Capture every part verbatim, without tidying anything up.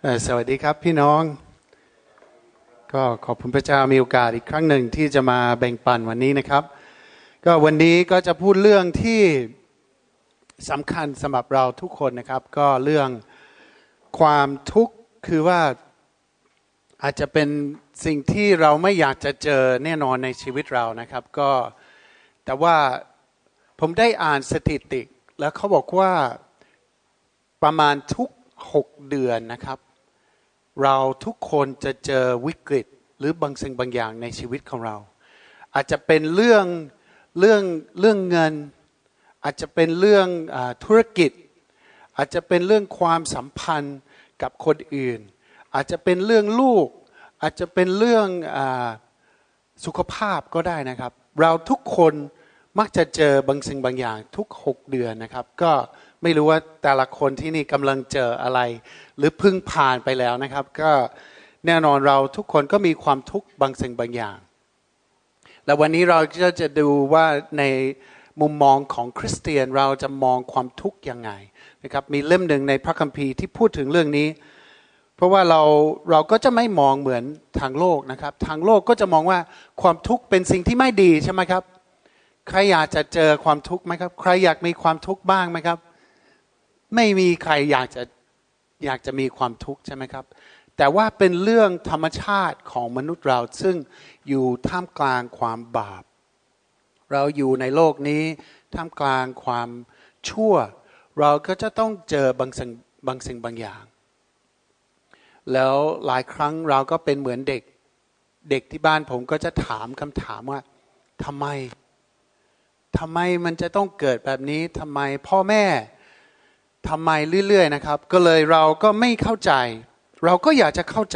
เอ่อสวัสดีครับพี่น้องก็ขอบคุณพระเจ้ามีโอกาสอีกครั้งหนึ่งที่จะมาแบ่งปันวันนี้นะครับก็วันนี้ก็จะพูดเรื่องที่สำคัญสำหรับเราทุกคนนะครับก็เรื่องความทุกข์คือว่าอาจจะเป็นสิ่งที่เราไม่อยากจะเจอแน่นอนในชีวิตเรานะครับก็แต่ว่าผมได้อ่านสถิติแล้วเขาบอกว่าประมาณทุกหกเดือนนะครับเราทุกคนจะเจอวิกฤตหรือบางสิ่งบางอย่างในชีวิตของเราอาจจะเป็นเรื่องเรื่องเรื่องเงินอาจจะเป็นเรื่องอธุรกิจอาจจะเป็นเรื่องความสัมพันธ์กับคนอื่นอาจจะเป็นเรื่องลูกอาจจะเป็นเรื่องอสุขภาพก็ได้นะครับเราทุกคนมักจะเจอบางสิ่งบางอย่างทุกหกเดือนนะครับก็ไม่รู้ว่าแต่ละคนที่นี่กำลังเจออะไรหรือเพิ่งผ่านไปแล้วนะครับก็แน่นอนเราทุกคนก็มีความทุกข์บางสิ่งบางอย่างและวันนี้เราก็จะดูว่าในมุมมองของคริสเตียนเราจะมองความทุกข์ยังไงนะครับมีเล่มหนึ่งในพระคัมภีร์ที่พูดถึงเรื่องนี้เพราะว่าเราเราก็จะไม่มองเหมือนทางโลกนะครับทางโลกก็จะมองว่าความทุกข์เป็นสิ่งที่ไม่ดีใช่ไหมครับใครอยากจะเจอความทุกข์ไหมครับใครอยากมีความทุกข์บ้างไหมครับไม่มีใครอยากจะอยากจะมีความทุกข์ใช่ไหมครับแต่ว่าเป็นเรื่องธรรมชาติของมนุษย์เราซึ่งอยู่ท่ามกลางความบาปเราอยู่ในโลกนี้ท่ามกลางความชั่วเราก็จะต้องเจอบางสิ่งบางสิ่งบางอย่างแล้วหลายครั้งเราก็เป็นเหมือนเด็กเด็กที่บ้านผมก็จะถามคำถามว่าทำไมทำไมมันจะต้องเกิดแบบนี้ทำไมพ่อแม่ทำไมเรื่อยๆนะครับก็เลยเราก็ไม่เข้าใจเราก็อยากจะเข้าใจ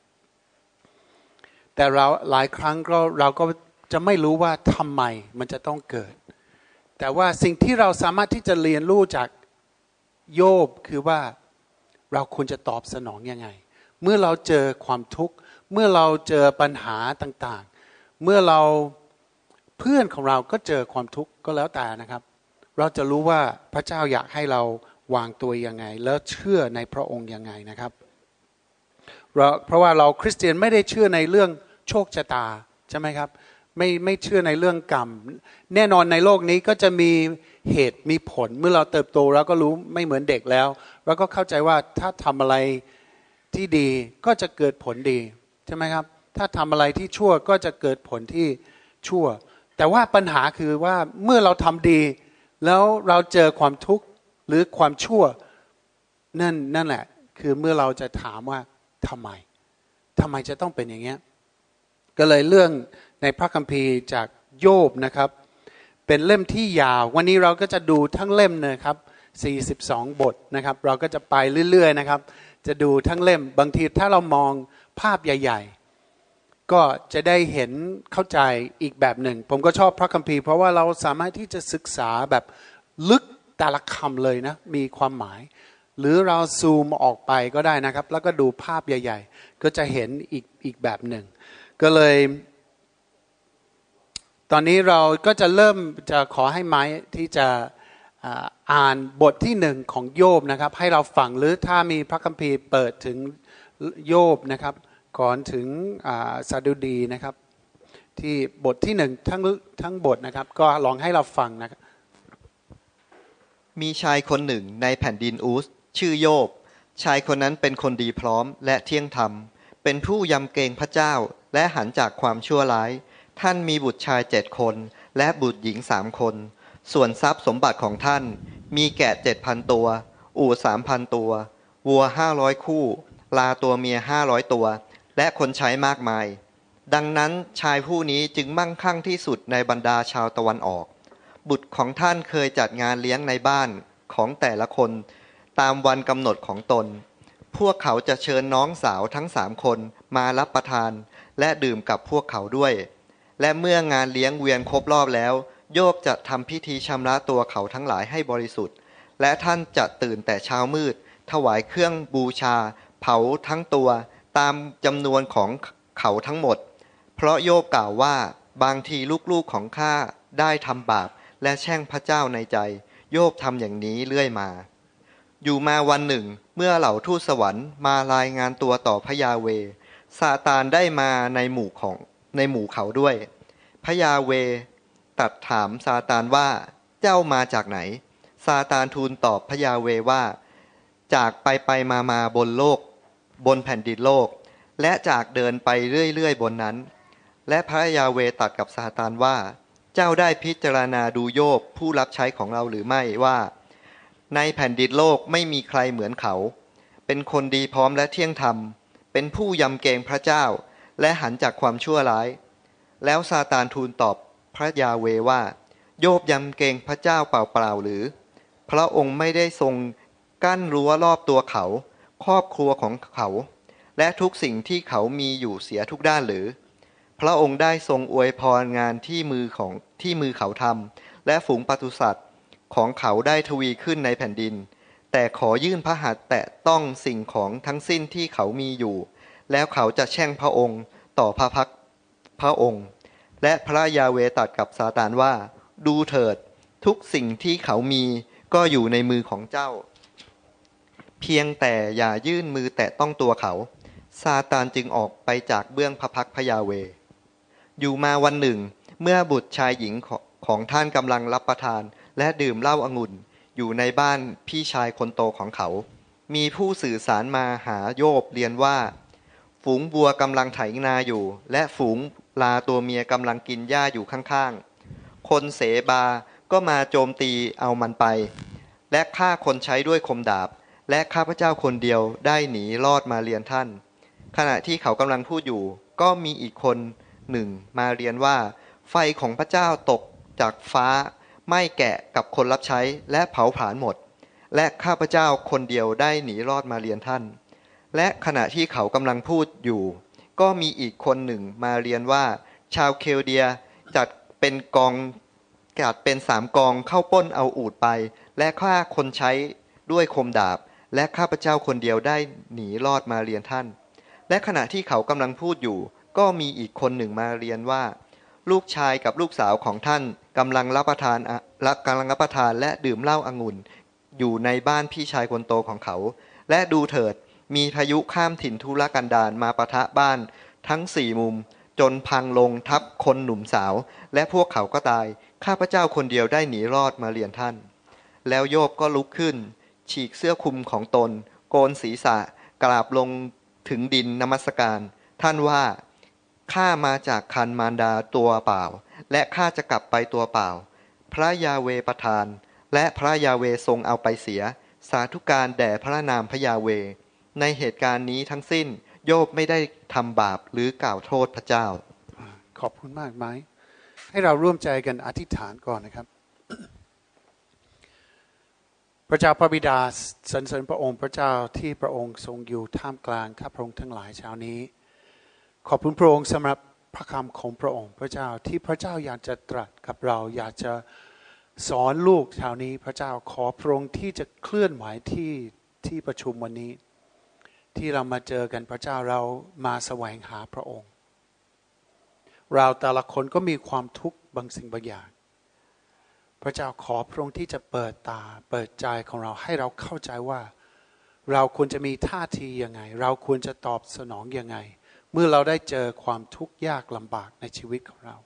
แต่เราหลายครั้งก็เราก็จะไม่รู้ว่าทำไมมันจะต้องเกิดแต่ว่าสิ่งที่เราสามารถที่จะเรียนรู้จากโยบคือว่าเราควรจะตอบสนองยังไงเมื่อเราเจอความทุกข์เมื่อเราเจอปัญหาต่างๆเมื่อเราเพื่อนของเราก็เจอความทุกข์ก็แล้วแต่นะครับเราจะรู้ว่าพระเจ้าอยากให้เราวางตัวยังไงแล้วเชื่อในพระองค์ยังไงนะครับเพราะว่าเราคริสเตียนไม่ได้เชื่อในเรื่องโชคชะตาใช่ไหมครับไม่ไม่เชื่อในเรื่องกรรมแน่นอนในโลกนี้ก็จะมีเหตุมีผลเมื่อเราเติบโตเราก็รู้ไม่เหมือนเด็กแล้วเราก็เข้าใจว่าถ้าทำอะไรที่ดีก็จะเกิดผลดีใช่ไหมครับถ้าทำอะไรที่ชั่วก็จะเกิดผลที่ชั่วแต่ว่าปัญหาคือว่าเมื่อเราทำดีแล้วเราเจอความทุกข์หรือความชั่วนั่นนั่นแหละคือเมื่อเราจะถามว่าทำไมทำไมจะต้องเป็นอย่างเงี้ยก็เลยเรื่องในพระคัมภีร์จากโยบนะครับเป็นเล่มที่ยาววันนี้เราก็จะดูทั้งเล่มนะครับสี่สิบสองบทนะครับเราก็จะไปเรื่อยๆนะครับจะดูทั้งเล่มบางทีถ้าเรามองภาพใหญ่ๆก็จะได้เห็นเข้าใจอีกแบบหนึ่งผมก็ชอบพระคัมภีร์เพราะว่าเราสามารถที่จะศึกษาแบบลึกแต่ละคำเลยนะมีความหมายหรือเราซูมออกไปก็ได้นะครับแล้วก็ดูภาพใหญ่ๆก็จะเห็นอีกอีกแบบหนึ่งก็เลยตอนนี้เราก็จะเริ่มจะขอให้ไม้ที่จะอ่านบทที่หนึ่งของโยบนะครับให้เราฟังหรือถ้ามีพระคัมภีร์เปิดถึงโยบนะครับก่อนถึงสดุดีนะครับที่บทที่หนึ่งทั้งทั้งบทนะครับก็ลองให้เราฟังนะครับมีชายคนหนึ่งในแผ่นดินอูสชื่อโยบชายคนนั้นเป็นคนดีพร้อมและเที่ยงธรรมเป็นผู้ยำเกรงพระเจ้าและหันจากความชั่วร้ายท่านมีบุตรชายเจ็ดคนและบุตรหญิงสามคนส่วนทรัพย์สมบัติของท่านมีแกะเจ็ดพันตัวอูฐสามพันตัววัวห้าร้อยคู่ลาตัวเมียห้าร้อยตัวและคนใช้มากมายดังนั้นชายผู้นี้จึงมั่งคั่งที่สุดในบรรดาชาวตะวันออกบุตรของท่านเคยจัดงานเลี้ยงในบ้านของแต่ละคนตามวันกำหนดของตนพวกเขาจะเชิญน้องสาวทั้งสามคนมารับประทานและดื่มกับพวกเขาด้วยและเมื่องานเลี้ยงเวียนครบรอบแล้วโยบจะทำพิธีชำระตัวเขาทั้งหลายให้บริสุทธิ์และท่านจะตื่นแต่เช้ามืดถวายเครื่องบูชาเผาทั้งตัวตามจำนวนของเขาทั้งหมดเพราะโยบกล่าวว่าบางทีลูกๆของข้าได้ทำบาปและแช่งพระเจ้าในใจโยบทำอย่างนี้เรื่อยมาอยู่มาวันหนึ่งเมื่อเหล่าทูตสวรรค์มารายงานตัวต่อพระยาเวห์ซาตานได้มาในหมู่ของในหมู่เขาด้วยพระยาเวห์ตรัสถามซาตานว่าเจ้ามาจากไหนซาตานทูลตอบพระยาเวห์ว่าจากไปไปมามาบนโลกบนแผ่นดินโลกและจากเดินไปเรื่อยๆบนนั้นและพระยาเวห์ตรัสกับซาตานว่าเจ้าได้พิจารณาดูโยบผู้รับใช้ของเราหรือไม่ว่าในแผ่นดินโลกไม่มีใครเหมือนเขาเป็นคนดีพร้อมและเที่ยงธรรมเป็นผู้ยำเกรงพระเจ้าและหันจากความชั่วร้ายแล้วซาตานทูลตอบพระยาเวห์ว่าโยบยำเกรงพระเจ้าเปล่าๆหรือพระองค์ไม่ได้ทรงกั้นรั้วรอบตัวเขาครอบครัวของเขาและทุกสิ่งที่เขามีอยู่เสียทุกด้านหรือพระองค์ได้ทรงอวยพรงานที่มือของที่มือเขาทำและฝูงปศุสัตว์ของเขาได้ทวีขึ้นในแผ่นดินแต่ขอยื่นพระหัตถ์แตะต้องสิ่งของทั้งสิ้นที่เขามีอยู่แล้วเขาจะแช่งพระองค์ต่อพระพักพระองค์และพระยาเวห์ตรัสกับซาตานว่าดูเถิดทุกสิ่งที่เขามีก็อยู่ในมือของเจ้าเพียงแต่อย่ายื่นมือแตะต้องตัวเขาซาตานจึงออกไปจากเบื้องพระพักพระยาเวห์อยู่มาวันหนึ่งเมื่อบุตรชายหญิงของท่านกำลังรับประทานและดื่มเหล้าองุ่นอยู่ในบ้านพี่ชายคนโตของเขามีผู้สื่อสารมาหาโยบเรียนว่าฝูงวัวกำลังไถนาอยู่และฝูงลาตัวเมียกำลังกินหญ้าอยู่ข้างๆคนเสบาก็มาโจมตีเอามันไปและฆ่าคนใช้ด้วยคมดาบและข้าพเจ้าคนเดียวได้หนีรอดมาเรียนท่านขณะที่เขากำลังพูดอยู่ก็มีอีกคนหนึ่งมาเรียนว่าไฟของพระเจ้าตกจากฟ้าไหม้แกะกับคนรับใช้และเผาผลาญหมดและข้าพเจ้าคนเดียวได้หนีรอดมาเรียนท่านและขณะที่เขากำลังพูดอยู่ก็มีอีกคนหนึ่งมาเรียนว่าชาวเคลเดียจัดเป็นกองจัดเป็นสามกองเข้าปล้นเอาอูฐไปและฆ่าคนใช้ด้วยคมดาบและข้าพเจ้าคนเดียวได้หนีรอดมาเรียนท่านและขณะที่เขากำลังพูดอยู่ก็มีอีกคนหนึ่งมาเรียนว่าลูกชายกับลูกสาวของท่านกำลังรับประทานกำลังรับประทานและดื่มเหล้าองุ่นอยู่ในบ้านพี่ชายคนโตของเขาและดูเถิดมีพายุข้ามถิ่นทุรกันดารมาปะทะบ้านทั้งสี่มุมจนพังลงทับคนหนุ่มสาวและพวกเขาก็ตายข้าพเจ้าคนเดียวได้หนีรอดมาเรียนท่านแล้วโยบก็ลุกขึ้นฉีกเสื้อคลุมของตนโกนศีรษะกราบลงถึงดินนมัสการท่านว่าข้ามาจากคันมารดาตัวเปล่าและข้าจะกลับไปตัวเปล่าพระยาเวห์ประทานและพระยาเวห์ทรงเอาไปเสียสาธุการแด่พระนามพระยาเวห์ในเหตุการณ์นี้ทั้งสิ้นโยบไม่ได้ทำบาปหรือกล่าวโทษพระเจ้าขอบคุณมากไหมให้เราร่วมใจกันอธิษฐานก่อนนะครับพระเจ้าพระบิดาสรรเสริญพระองค์พระเจ้าที่พระองค์ทรงอยู่ท่ามกลางข้าพระองค์ทั้งหลายเช้านี้ขอบคุณพระองค์สำหรับพระคำของพระองค์พระเจ้าที่พระเจ้าอยากจะตรัสกับเราอยากจะสอนลูกเช้านี้พระเจ้าขอพระองค์ที่จะเคลื่อนไหวที่ที่ประชุมวันนี้ที่เรามาเจอกันพระเจ้าเรามาแสวงหาพระองค์เราแต่ละคนก็มีความทุกข์บางสิ่งบางอย่างพระเจ้าขอพระองค์ที่จะเปิดตาเปิดใจของเราให้เราเข้าใจว่าเราควรจะมีท่าทียังไงเราควรจะตอบสนองยังไงเมื่อเราได้เจอความทุกข์ยากลำบากในชีวิตของเรา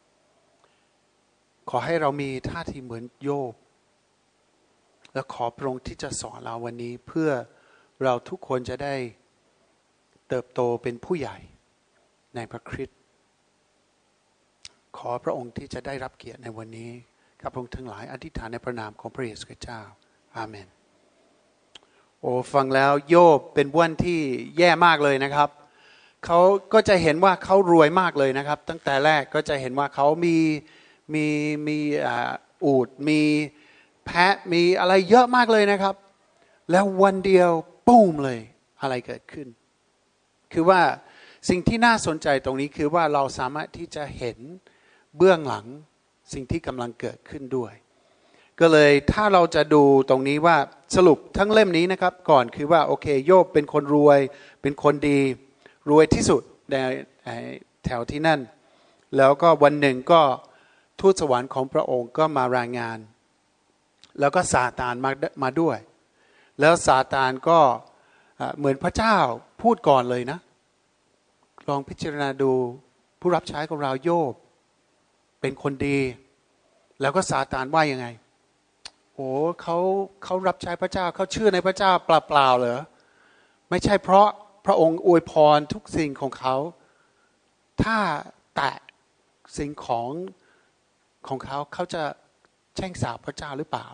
ขอให้เรามีท่าทีเหมือนโยบและขอพระองค์ที่จะสอนเราวันนี้เพื่อเราทุกคนจะได้เติบโตเป็นผู้ใหญ่ในพระคริสต์ขอพระองค์ที่จะได้รับเกียรติในวันนี้ข้าพระองค์ทั้งหลายอธิษฐานในพระนามของพระเยซูคริสต์เจ้าอาเมนโอ้ฟังแล้วโยบเป็นวันที่แย่มากเลยนะครับเขาก็จะเห็นว่าเขารวยมากเลยนะครับตั้งแต่แรกก็จะเห็นว่าเขามีมีมีอูฐมีแพะมีอะไรเยอะมากเลยนะครับแล้ววันเดียวปุ้มเลยอะไรเกิดขึ้นคือว่าสิ่งที่น่าสนใจตรงนี้คือว่าเราสามารถที่จะเห็นเบื้องหลังสิ่งที่กำลังเกิดขึ้นด้วยก็เลยถ้าเราจะดูตรงนี้ว่าสรุปทั้งเล่มนี้นะครับก่อนคือว่าโอเคโยบเป็นคนรวยเป็นคนดีรวยที่สุดในแถวที่นั่นแล้วก็วันหนึ่งก็ทูตสวรรค์ของพระองค์ก็มารายงานแล้วก็ซาตานมามาด้วยแล้วซาตานก็เหมือนพระเจ้าพูดก่อนเลยนะลองพิจารณาดูผู้รับใช้ของเราโยบเป็นคนดีแล้วก็ซาตานว่ายังไงโอ้เขาเขารับใช้พระเจ้าเขาเชื่อในพระเจ้าเปล่าๆเหรอไม่ใช่เพราะพระองค์อวยพรทุกสิ่งของเขาถ้าแตะสิ่งของของเขาเขาจะแช่งสาปพระเจ้าหรือเปล่า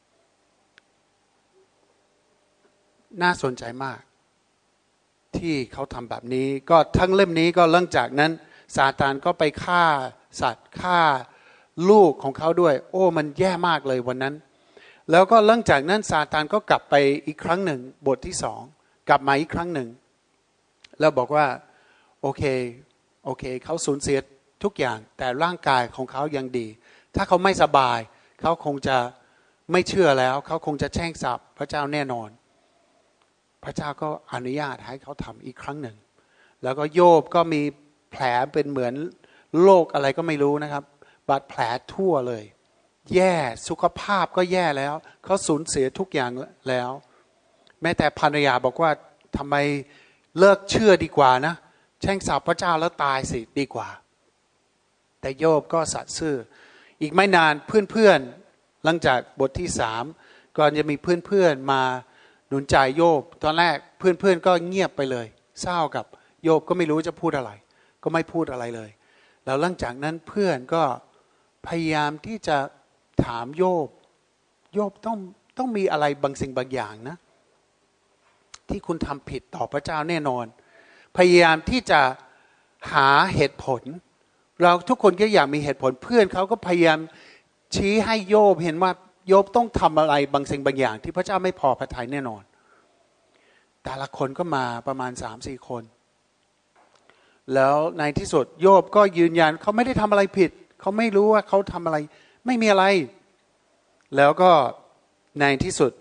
น่าสนใจมากที่เขาทำแบบนี้ก็ทั้งเล่มนี้ก็หลังจากนั้นซาตานก็ไปฆ่าสัตว์ฆ่าลูกของเขาด้วยโอ้มันแย่มากเลยวันนั้นแล้วก็หลังจากนั้นซาตานก็กลับไปอีกครั้งหนึ่งบทที่สองกลับมาอีกครั้งหนึ่งแล้วบอกว่าโอเคโอเคเขาสูญเสียทุกอย่างแต่ร่างกายของเขายังดีถ้าเขาไม่สบายเขาคงจะไม่เชื่อแล้วเขาคงจะแช่งสาปพระเจ้าแน่นอนพระเจ้าก็อนุญาตให้เขาทำอีกครั้งหนึ่งแล้วก็โยบก็มีแผลเป็นเหมือนโรคอะไรก็ไม่รู้นะครับบาดแผลทั่วเลยแย่สุขภาพก็แย่แล้วเขาสูญเสียทุกอย่างแล้วแม้แต่ภรรยาบอกว่าทำไมเลิกเชื่อดีกว่านะแช่งสาปพระเจ้าแล้วตายสิดีกว่าแต่โยบก็สัตย์ซื่ออีกไม่นานเพื่อนๆหลังจากบทที่สามก่อนจะมีเพื่อนๆมาหนุนใจโยบตอนแรกเพื่อนๆก็เงียบไปเลยเศร้ากับโยบก็ไม่รู้จะพูดอะไรก็ไม่พูดอะไรเลยแล้วหลังจากนั้นเพื่อนก็พยายามที่จะถามโยบโยบต้องต้องมีอะไรบางสิ่งบางอย่างนะที่คุณทำผิดต่อพระเจ้าแน่นอนพยายามที่จะหาเหตุผลเราทุกคนก็อยากมีเหตุผลเพื่อนเขาก็พยายามชี้ให้โยบเห็นว่าโยบต้องทำอะไรบางสิ่งบางอย่างที่พระเจ้าไม่พอพระทัยแน่นอนแต่ละคนก็มาประมาณ สามสี่ คนแล้วในที่สุดโยบก็ยืนยันเขาไม่ได้ทำอะไรผิดเขาไม่รู้ว่าเขาทำอะไรไม่มีอะไรแล้วก็ในที่สุด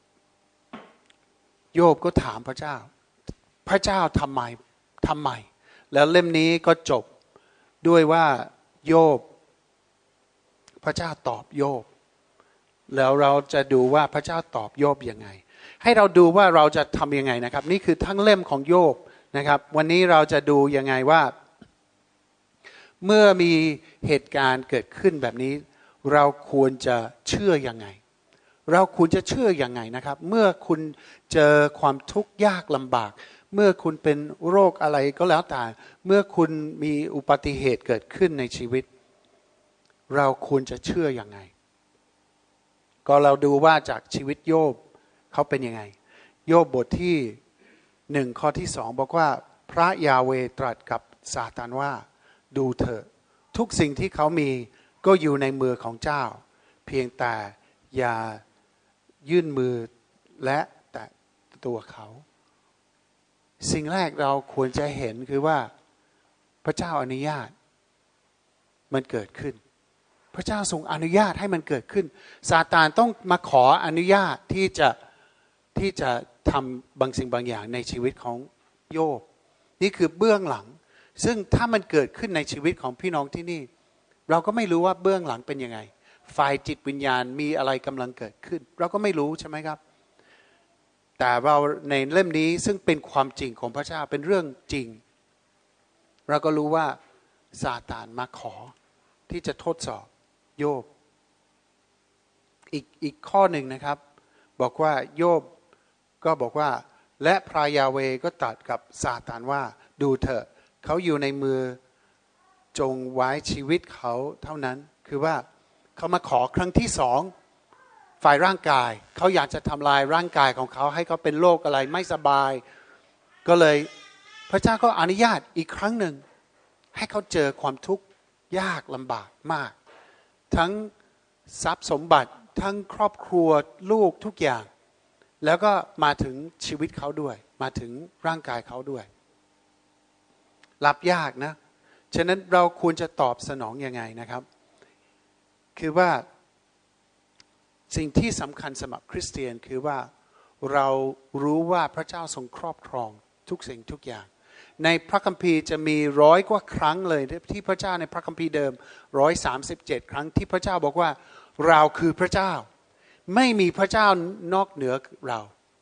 โยบก็ถามพระเจ้าพระเจ้าทำไมทำไมแล้วเล่มนี้ก็จบด้วยว่าโยบพระเจ้าตอบโยบแล้วเราจะดูว่าพระเจ้าตอบโยบยังไงให้เราดูว่าเราจะทำยังไงนะครับนี่คือทั้งเล่มของโยบนะครับวันนี้เราจะดูยังไงว่าเมื่อมีเหตุการณ์เกิดขึ้นแบบนี้เราควรจะเชื่อยังไงเราควรจะเชื่อยังไงนะครับเมื่อคุณเจอความทุกข์ยากลำบากเมื่อคุณเป็นโรคอะไรก็แล้วแต่เมื่อคุณมีอุบัติเหตุเกิดขึ้นในชีวิตเราควรจะเชื่อยังไงก็เราดูว่าจากชีวิตโยบเขาเป็นยังไงโยบบทที่หนึ่งข้อที่สองบอกว่าพระยาเวห์ตรัสกับซาตานว่าดูเถอะทุกสิ่งที่เขามีก็อยู่ในมือของเจ้าเพียงแต่อย่ายื่นมือและแตะตัวเขาสิ่งแรกเราควรจะเห็นคือว่าพระเจ้าอนุญาตมันเกิดขึ้นพระเจ้าทรงอนุญาตให้มันเกิดขึ้นซาตานต้องมาขออนุญาตที่จะที่จะทำบางสิ่งบางอย่างในชีวิตของโยบนี่คือเบื้องหลังซึ่งถ้ามันเกิดขึ้นในชีวิตของพี่น้องที่นี่เราก็ไม่รู้ว่าเบื้องหลังเป็นยังไงฝ่ายจิตวิญญาณมีอะไรกำลังเกิดขึ้นเราก็ไม่รู้ใช่ไหมครับแต่เราในเล่มนี้ซึ่งเป็นความจริงของพระเจ้าเป็นเรื่องจริงเราก็รู้ว่าซาตานมาขอที่จะทดสอบโยบอีกอีกข้อหนึ่งนะครับบอกว่าโยบก็บอกว่าและพระยาเวห์ก็ตรัสกับซาตานว่าดูเถอะเขาอยู่ในมือจงไว้ชีวิตเขาเท่านั้นคือว่าเขามาขอครั้งที่สองฝ่ายร่างกายเขาอยากจะทำลายร่างกายของเขาให้เขาเป็นโรคอะไรไม่สบายก็เลยพระเจ้าก็อนุญาตอีกครั้งหนึ่งให้เขาเจอความทุกข์ยากลำบากมากทั้งทรัพย์สมบัติทั้งครอบครัวลูกทุกอย่างแล้วก็มาถึงชีวิตเขาด้วยมาถึงร่างกายเขาด้วยรับยากนะฉะนั้นเราควรจะตอบสนองยังไงนะครับคือว่าสิ่งที่สำคัญสำหรับคริสเตียนคือว่าเรารู้ว่าพระเจ้าทรงครอบครองทุกสิ่งทุกอย่างในพระคัมภีร์จะมีร้อยกว่าครั้งเลยที่พระเจ้าในพระคัมภีร์เดิมร้อยสามสิบเจ็ดครั้งที่พระเจ้าบอกว่าเราคือพระเจ้าไม่มีพระเจ้านอกเหนือเรา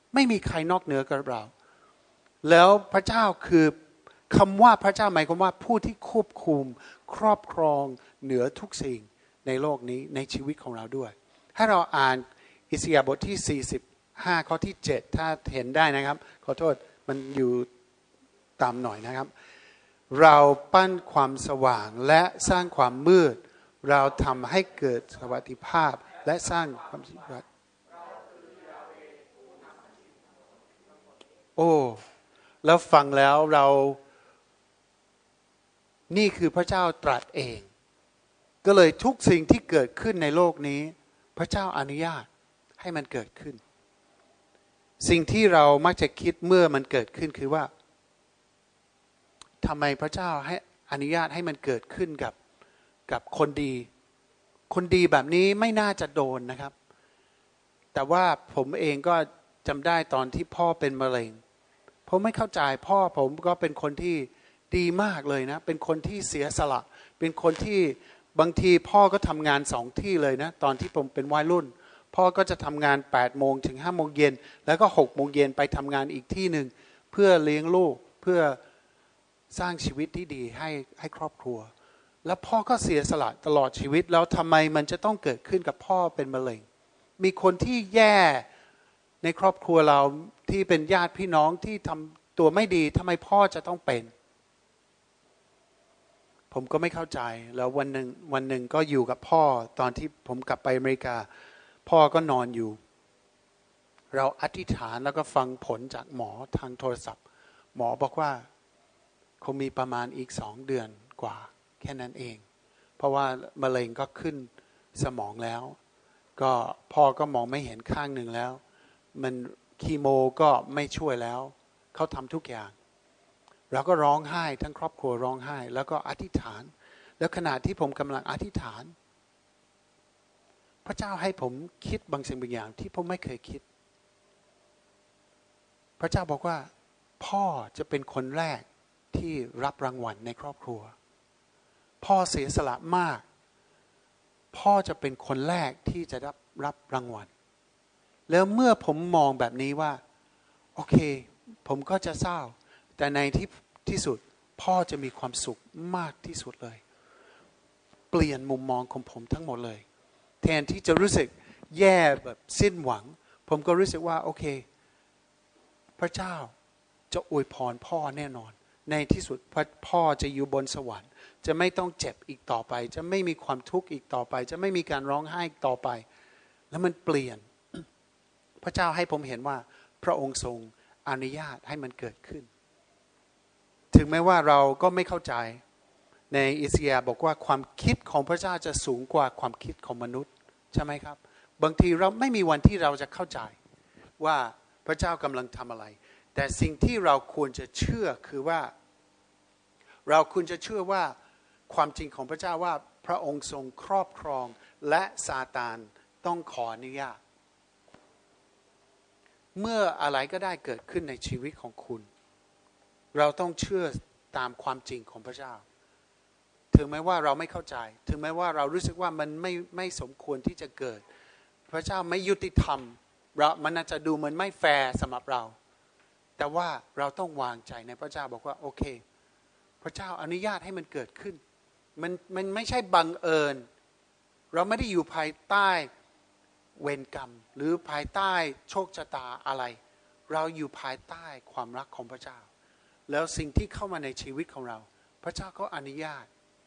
ไม่มีใครนอกเหนือกับเราแล้วพระเจ้าคือคำว่าพระเจ้าหมายความว่าผู้ที่ควบคุมครอบครองเหนือทุกสิ่งในโลกนี้ในชีวิตของเราด้วยถ้าเราอ่านอิสยาห์บทที่สี่สิบห้าข้อที่เจ็ดถ้าเห็นได้นะครับขอโทษมันอยู่ตามหน่อยนะครับเราปั้นความสว่างและสร้างความมืดเราทำให้เกิดสวัสดิภาพและสร้างความสุขโอ้แล้วฟังแล้วเรานี่คือพระเจ้าตรัสเองก็เลยทุกสิ่งที่เกิดขึ้นในโลกนี้พระเจ้าอนุญาตให้มันเกิดขึ้นสิ่งที่เรามักจะคิดเมื่อมันเกิดขึ้นคือว่าทำไมพระเจ้าให้อนุญาตให้มันเกิดขึ้นกับกับคนดีคนดีแบบนี้ไม่น่าจะโดนนะครับแต่ว่าผมเองก็จำได้ตอนที่พ่อเป็นมะเร็งผมไม่เข้าใจพ่อผมก็เป็นคนที่ดีมากเลยนะเป็นคนที่เสียสละเป็นคนที่บางทีพ่อก็ทำงานสองที่เลยนะตอนที่ผมเป็นวัยรุ่นพ่อก็จะทำงานแปดโมงถึงห้าโมงเย็นแล้วก็หกโมงเย็นไปทำงานอีกที่หนึ่งเพื่อเลี้ยงลูกเพื่อสร้างชีวิตที่ดีให้ให้ครอบครัวแล้วพ่อก็เสียสละตลอดชีวิตแล้วทำไมมันจะต้องเกิดขึ้นกับพ่อเป็นมะเร็งมีคนที่แย่ในครอบครัวเราที่เป็นญาติพี่น้องที่ทำตัวไม่ดีทำไมพ่อจะต้องเป็นผมก็ไม่เข้าใจแล้ววันหนึ่งวันหนึ่งก็อยู่กับพ่อตอนที่ผมกลับไปอเมริกาพ่อก็นอนอยู่เราอธิษฐานแล้วก็ฟังผลจากหมอทางโทรศัพท์หมอบอกว่าคงมีประมาณอีกสองเดือนกว่าแค่นั้นเองเพราะว่ามะเร็งก็ขึ้นสมองแล้วก็พ่อก็มองไม่เห็นข้างหนึ่งแล้วมันคีโมก็ไม่ช่วยแล้วเขาทำทุกอย่างเราก็ร้องไห้ทั้งครอบครัวร้องไห้แล้วก็อธิษฐานแล้วขณะที่ผมกำลังอธิษฐานพระเจ้าให้ผมคิดบางสิ่งบางอย่างที่ผมไม่เคยคิดพระเจ้าบอกว่าพ่อจะเป็นคนแรกที่รับรางวัลในครอบครัวพ่อเสียสละมากพ่อจะเป็นคนแรกที่จะรับรับรางวัลแล้วเมื่อผมมองแบบนี้ว่าโอเคผมก็จะเศร้าแต่ในที่ที่สุดพ่อจะมีความสุขมากที่สุดเลยเปลี่ยนมุมมองของผมทั้งหมดเลยแทนที่จะรู้สึกแย่แบบสิ้นหวังผมก็รู้สึกว่าโอเคพระเจ้าจะอวยพรพ่อแน่นอนในที่สุดพ่อจะอยู่บนสวรรค์จะไม่ต้องเจ็บอีกต่อไปจะไม่มีความทุกข์อีกต่อไปจะไม่มีการร้องไห้อีกต่อไปแล้วมันเปลี่ยนพระเจ้าให้ผมเห็นว่าพระองค์ทรงอนุญาตให้มันเกิดขึ้นถึงแม้ว่าเราก็ไม่เข้าใจในอิสยาห์บอกว่าความคิดของพระเจ้าจะสูงกว่าความคิดของมนุษย์ใช่ไหมครับบางทีเราไม่มีวันที่เราจะเข้าใจว่าพระเจ้ากำลังทำอะไรแต่สิ่งที่เราควรจะเชื่อคือว่าเราควรจะเชื่อว่าความจริงของพระเจ้าว่าพระองค์ทรงครอบครองและซาตานต้องขออนุญาตเมื่ออะไรก็ได้เกิดขึ้นในชีวิตของคุณเราต้องเชื่อตามความจริงของพระเจ้าถึงแม้ว่าเราไม่เข้าใจถึงแม้ว่าเรารู้สึกว่ามันไม่ไม่สมควรที่จะเกิดพระเจ้าไม่ยุติธรรมเรามันอาจจะดูเหมือนไม่แฟร์สำหรับเราแต่ว่าเราต้องวางใจในพระเจ้าบอกว่าโอเคพระเจ้าอนุญาตให้มันเกิดขึ้นมันมันไม่ใช่บังเอิญเราไม่ได้อยู่ภายใต้เวรกรรมหรือภายใต้โชคชะตาอะไรเราอยู่ภายใต้ความรักของพระเจ้าแล้วสิ่งที่เข้ามาในชีวิตของเราพระเจ้าก็อนุญาต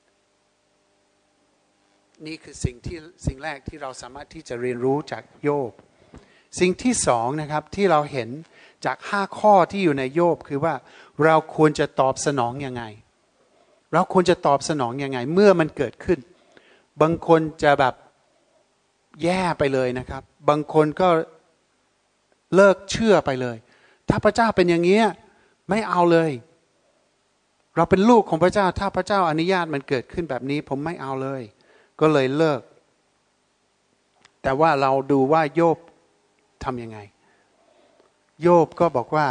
นี่คือสิ่งที่สิ่งแรกที่เราสามารถที่จะเรียนรู้จากโยบสิ่งที่สองนะครับที่เราเห็นจากห้าข้อที่อยู่ในโยบคือว่าเราควรจะตอบสนองยังไงเราควรจะตอบสนองยังไงเมื่อมันเกิดขึ้นบางคนจะแบบแย่ไปเลยนะครับบางคนก็เลิกเชื่อไปเลยถ้าพระเจ้าเป็นอย่างนี้ไม่เอาเลยเราเป็นลูกของพระเจ้าถ้าพระเจ้าอนุญาตมันเกิดขึ้นแบบนี้ผมไม่เอาเลยก็เลยเลิกแต่ว่าเราดูว่าโยบทำยังไงโยบก็บอกว่า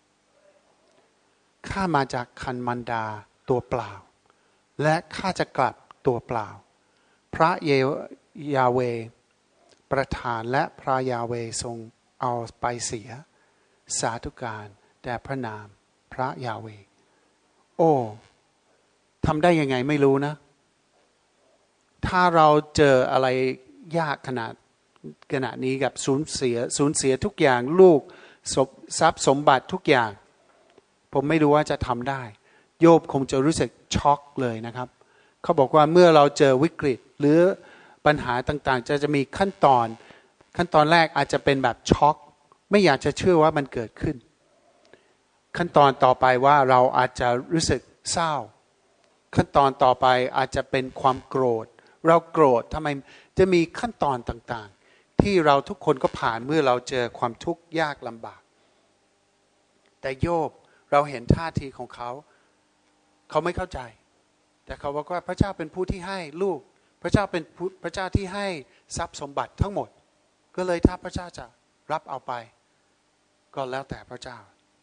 ข้ามาจากคันมันดาตัวเปล่าและข้าจะกลับตัวเปล่าพระเยาเวห์ประทานและพระยาเวห์ทรงเอาไปเสียสาธุการแด่พระนามพระยาเวห์โอ้ทำได้ยังไงไม่รู้นะถ้าเราเจออะไรยากขนาดขณะนี้กับสูญเสียสูญเสียทุกอย่างลูกทรัพย์สมบัติทุกอย่างผมไม่รู้ว่าจะทำได้โยบคงจะรู้สึกช็อกเลยนะครับเขาบอกว่าเมื่อเราเจอวิกฤตหรือปัญหาต่างๆจะจะมีขั้นตอนขั้นตอนแรกอาจจะเป็นแบบช็อกไม่อยากจะเชื่อว่ามันเกิดขึ้นขั้นตอนต่อไปว่าเราอาจจะรู้สึกเศร้าขั้นตอนต่อไปอาจจะเป็นความโกรธเราโกรธทำไมจะมีขั้นตอนต่างๆที่เราทุกคนก็ผ่านเมื่อเราเจอความทุกข์ยากลำบากแต่โยบเราเห็นท่าทีของเขาเขาไม่เข้าใจแต่เขาบอกว่าพระเจ้าเป็นผู้ที่ให้ลูกพระเจ้าเป็นพระเจ้าที่ให้ทรัพย์สมบัติทั้งหมดก็เลยถ้าพระเจ้าจะรับเอาไปก็แล้วแต่พระเจ้า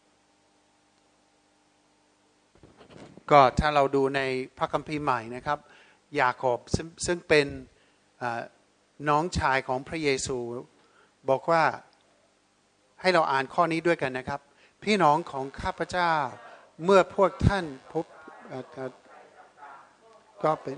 ก็ถ้าเราดูในพระคัมภีร์ใหม่นะครับยาโคบซึ่งซึ่งเป็นน้องชายของพระเยซูบอกว่าให้เราอ่านข้อนี้ด้วยกันนะครับพี่น้องของข้าพเจ้าเมื่อพวกท่านพบก็เป็น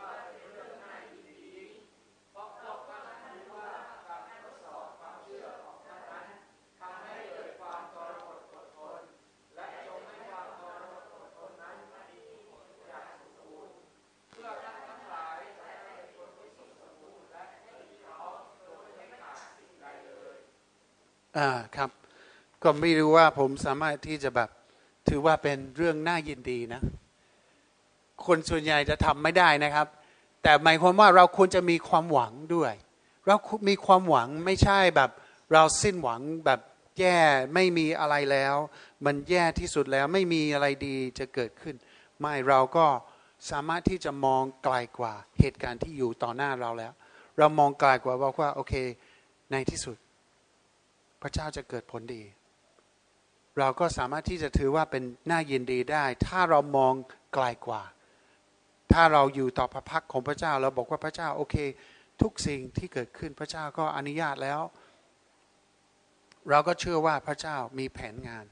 อ่าครับก็ไม่รู้ว่าผมสามารถที่จะแบบถือว่าเป็นเรื่องน่ายินดีนะคนส่วนใหญ่จะทำไม่ได้นะครับแต่หมายความว่าเราควรจะมีความหวังด้วยเรามีความหวังไม่ใช่แบบเราสิ้นหวังแบบแย่ไม่มีอะไรแล้วมันแย่ที่สุดแล้วไม่มีอะไรดีจะเกิดขึ้นไม่เราก็สามารถที่จะมองไกลกว่าเหตุการณ์ที่อยู่ต่อหน้าเราแล้วเรามองไกลกว่าบอกว่าโอเคในที่สุดพระเจ้าจะเกิดผลดีเราก็สามารถที่จะถือว่าเป็นน่ายินดีได้ถ้าเรามองไกลกว่าถ้าเราอยู่ต่อพระพักของพระเจ้าเราบอกว่าพระเจ้าโอเคทุกสิ่งที่เกิดขึ้นพระเจ้าก็อนุญาตแล้วเราก็เชื่อว่าพระเจ้ามีแผนงาน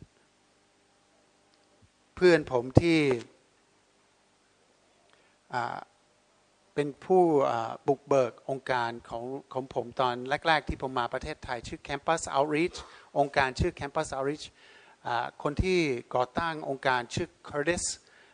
เพื่อนผมที่เป็นผู้บุกเบิกองค์การของของผมตอนแรกๆที่ผมมาประเทศไทยชื่อ Campus Outreach องค์การชื่อ Campus Outreach คนที่ก่อตั้งองค์การชื่อ Curtis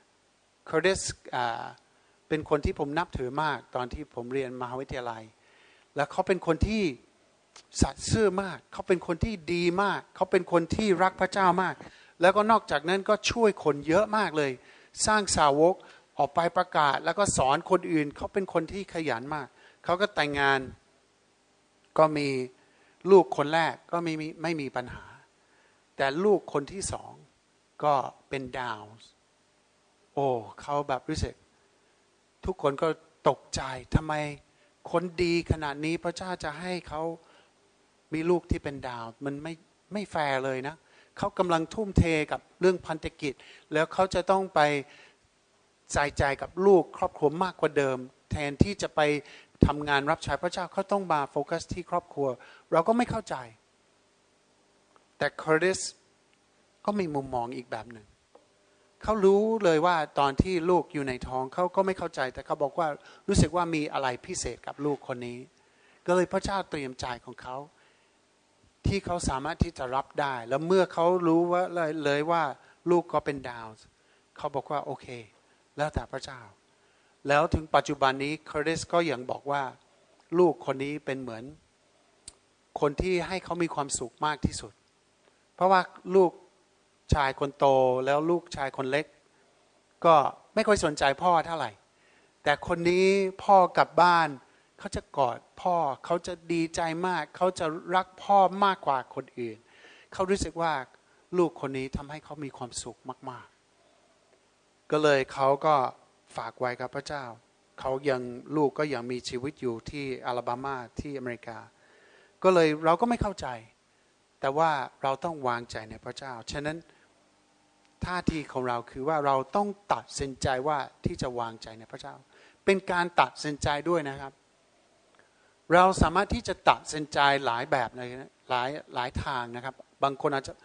Curtis เป็นคนที่ผมนับถือมากตอนที่ผมเรียนมหาวิทยาลัยและเขาเป็นคนที่สัตย์ซื่อมากเขาเป็นคนที่ดีมากเขาเป็นคนที่รักพระเจ้ามากแล้วก็นอกจากนั้นก็ช่วยคนเยอะมากเลยสร้างสาวกออกไปประกาศแล้วก็สอนคนอื่นเขาเป็นคนที่ขยันมากเขาก็แต่งงานก็มีลูกคนแรกก็ไม่มีไม่มีปัญหาแต่ลูกคนที่สองก็เป็นดาวน์โอ้เขาแบบรู้สึกทุกคนก็ตกใจทำไมคนดีขนาดนี้พระเจ้าจะให้เขามีลูกที่เป็นดาวน์มันไม่ไม่แฟร์เลยนะเขากำลังทุ่มเทกับเรื่องพันธกิจแล้วเขาจะต้องไปใส่ใจกับลูกครอบครัวมากกว่าเดิมแทนที่จะไปทำงานรับใช้พระเจ้าเขาต้องมาโฟกัสที่ครอบครัวเราก็ไม่เข้าใจแต่คอร์ติสก็มีมุมมองอีกแบบหนึ่งเขารู้เลยว่าตอนที่ลูกอยู่ในท้องเขาก็ไม่เข้าใจแต่เขาบอกว่ารู้สึกว่ามีอะไรพิเศษกับลูกคนนี้ก็เลยพระเจ้าเตรียมใจของเขาที่เขาสามารถที่จะรับได้แล้วเมื่อเขารู้ว่าเลยว่าลูกก็เป็นดาวน์เขาบอกว่าโอเคแล้วแต่พระเจ้าแล้วถึงปัจจุบันนี้คอร์ติสก็ยังบอกว่าลูกคนนี้เป็นเหมือนคนที่ให้เขามีความสุขมากที่สุดเพราะว่าลูกชายคนโตแล้วลูกชายคนเล็กก็ไม่ค่อยสนใจพ่อเท่าไหร่แต่คนนี้พ่อกลับบ้านเขาจะกอดพ่อเขาจะดีใจมากเขาจะรักพ่อมากกว่าคนอื่นเขารู้สึกว่าลูกคนนี้ทำให้เขามีความสุขมากๆก็เลยเขาก็ฝากไว้กับพระเจ้าเขายังลูกก็ยังมีชีวิตอยู่ที่อลาบามาที่อเมริกาก็เลยเราก็ไม่เข้าใจแต่ว่าเราต้องวางใจในพระเจ้าฉะนั้นท่าทีของเราคือว่าเราต้องตัดสินใจว่าที่จะวางใจในพระเจ้าเป็นการตัดสินใจด้วยนะครับเราสามารถที่จะตัดสินใจหลายแบบเลยนะหลายหลายทางนะครับบางคนอาจจะ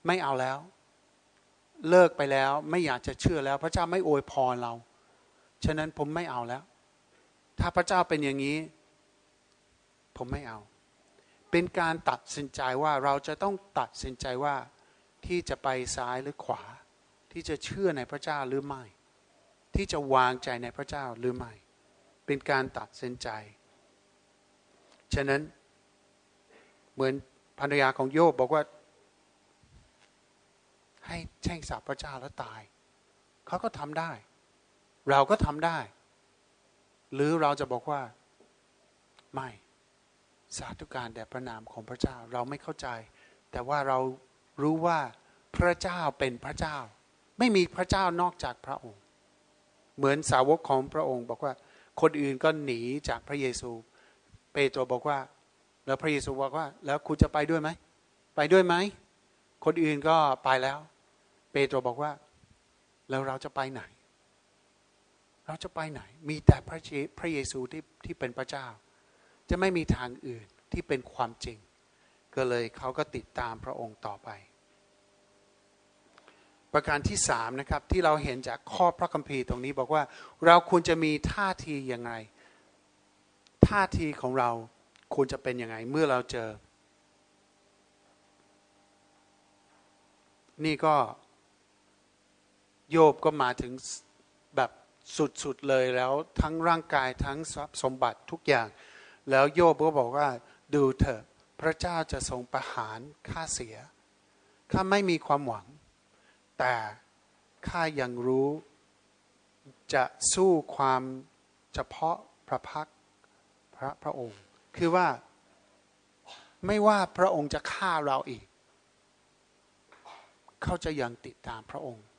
ไม่เอาแล้วเลิกไปแล้วไม่อยากจะเชื่อแล้วพระเจ้าไม่อวยพรเราฉะนั้นผมไม่เอาแล้วถ้าพระเจ้าเป็นอย่างนี้ผมไม่เอาเป็นการตัดสินใจว่าเราจะต้องตัดสินใจว่าที่จะไปซ้ายหรือขวาที่จะเชื่อในพระเจ้าหรือไม่ที่จะวางใจในพระเจ้าหรือไม่เป็นการตัดสินใจฉะนั้นเหมือนภรรยาของโยบบอกว่าให้แช่งสาปพระเจ้าแล้วตายเขาก็ทำได้เราก็ทำได้หรือเราจะบอกว่าไม่สาธุการแด่พระนามของพระเจ้าเราไม่เข้าใจแต่ว่าเรารู้ว่าพระเจ้าเป็นพระเจ้าไม่มีพระเจ้านอกจากพระองค์เหมือนสาวกของพระองค์บอกว่าคนอื่นก็หนีจากพระเยซูเปโตรบอกว่าแล้วพระเยซูบอกว่าแล้วคุณจะไปด้วยไหมไปด้วยไหมคนอื่นก็ไปแล้วเปโตรบอกว่าแล้วเราจะไปไหนเราจะไปไหนมีแต่พระเยพระเยซูที่ที่เป็นพระเจ้าจะไม่มีทางอื่นที่เป็นความจริงก็เลยเขาก็ติดตามพระองค์ต่อไปประการที่สามนะครับที่เราเห็นจากข้อพระคัมภีร์ตรงนี้บอกว่าเราควรจะมีท่าทียังไงท่าทีของเราควรจะเป็นยังไงเมื่อเราเจอนี่ก็โยบก็มาถึงแบบสุดๆเลยแล้วทั้งร่างกายทั้งทรัพย์สมบัติทุกอย่างแล้วโยบก็บอกว่าดูเถอะพระเจ้าจะทรงประหารข้าเสียข้าไม่มีความหวังแต่ข้ายังรู้จะสู้ความเฉพาะพระพักพระพระองค์คือว่าไม่ว่าพระองค์จะฆ่าเราอีกเขาจะยังติดตามพระองค์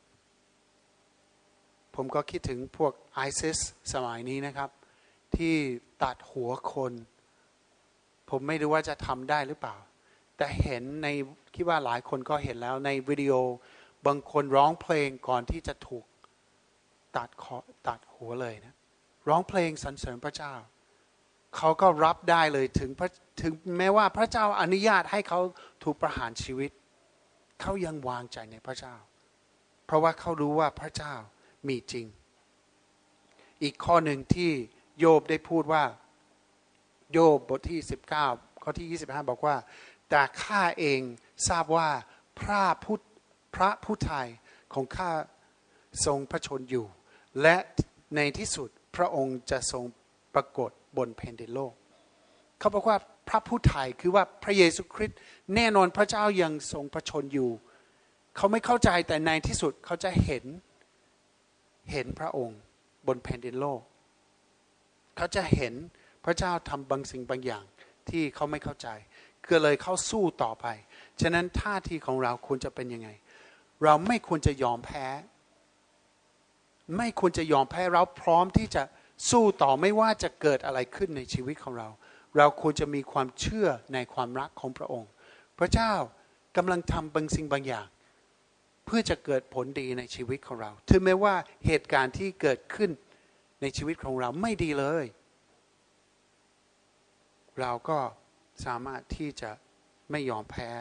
ผมก็คิดถึงพวกไอซิสสมัยนี้นะครับที่ตัดหัวคนผมไม่รู้ว่าจะทำได้หรือเปล่าแต่เห็นในคิดว่าหลายคนก็เห็นแล้วในวิดีโอบางคนร้องเพลงก่อนที่จะถูกตัดคอตัดหัวเลยนะร้องเพลงสรรเสริญพระเจ้าเขาก็รับได้เลยถึงถึงแม้ว่าพระเจ้าอนุญาตให้เขาถูกประหารชีวิตเขายังวางใจในพระเจ้าเพราะว่าเขารู้ว่าพระเจ้ามีจริงอีกข้อหนึ่งที่โยบได้พูดว่าโยบบทที่สิบเก้าข้อที่ยี่สิบห้าบอกว่าแต่ข้าเองทราบว่าพระผู้พระผู้ไทยของข้าทรงพระชนอยู่และในที่สุดพระองค์จะทรงปรากฏบนแผ่นดินโลกเขาบอกว่าพระผู้ไทยคือว่าพระเยซูคริสต์แน่นอนพระเจ้ายังทรงพระชนอยู่เขาไม่เข้าใจแต่ในที่สุดเขาจะเห็นเห็นพระองค์บนแผ่นดินโลกเขาจะเห็นพระเจ้าทำบางสิ่งบางอย่างที่เขาไม่เข้าใจก็เลยเขาสู้ต่อไปฉะนั้นท่าทีของเราควรจะเป็นยังไงเราไม่ควรจะยอมแพ้ไม่ควรจะยอมแพ้เราพร้อมที่จะสู้ต่อไม่ว่าจะเกิดอะไรขึ้นในชีวิตของเราเราควรจะมีความเชื่อในความรักของพระองค์พระเจ้ากำลังทำบางสิ่งบางอย่างเพื่อจะเกิดผลดีในชีวิตของเราถึงแม้ว่าเหตุการณ์ที่เกิดขึ้นในชีวิตของเราไม่ดีเลยเราก็สามารถที่จะไม่ยอมแพ้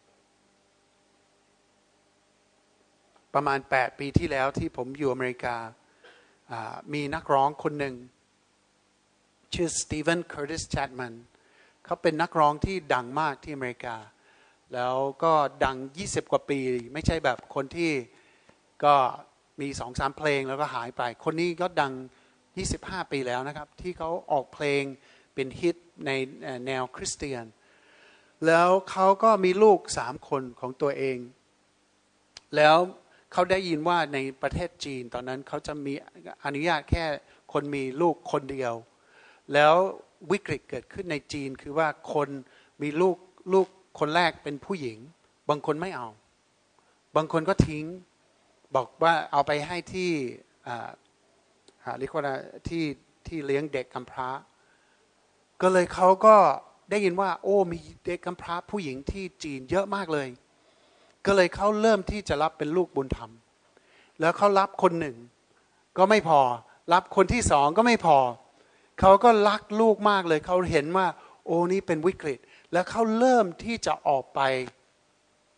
ประมาณแปดปีที่แล้วที่ผมอยู่อเมริกามีนักร้องคนหนึ่งชื่อสตีเวนเคอร์ติสแชตแมนเขาเป็นนักร้องที่ดังมากที่อเมริกาแล้วก็ดังยี่สิบกว่าปีไม่ใช่แบบคนที่ก็มี สองสาม เพลงแล้วก็หายไปคนนี้ก็ดังยี่สิบห้าปีแล้วนะครับที่เขาออกเพลงเป็นฮิตในแนวคริสเตียนแล้วเขาก็มีลูกสามคนของตัวเองแล้วเขาได้ยินว่าในประเทศจีนตอนนั้นเขาจะมีอนุญาตแค่คนมีลูกคนเดียวแล้ววิกฤตเกิดขึ้นในจีนคือว่าคนมีลูกลูกคนแรกเป็นผู้หญิงบางคนไม่เอาบางคนก็ทิ้งบอกว่าเอาไปให้ที่เรียกว่าที่ที่เลี้ยงเด็กกำพร้าก็เลยเขาก็ได้ยินว่าโอ้มีเด็กกำพร้าผู้หญิงที่จีนเยอะมากเลยก็เลยเขาเริ่มที่จะรับเป็นลูกบุญธรรมแล้วเขารับคนหนึ่งก็ไม่พอรับคนที่สองก็ไม่พอเขาก็รักลูกมากเลยเขาเห็นว่าโอ้นี่เป็นวิกฤตแล้วเขาเริ่มที่จะออกไป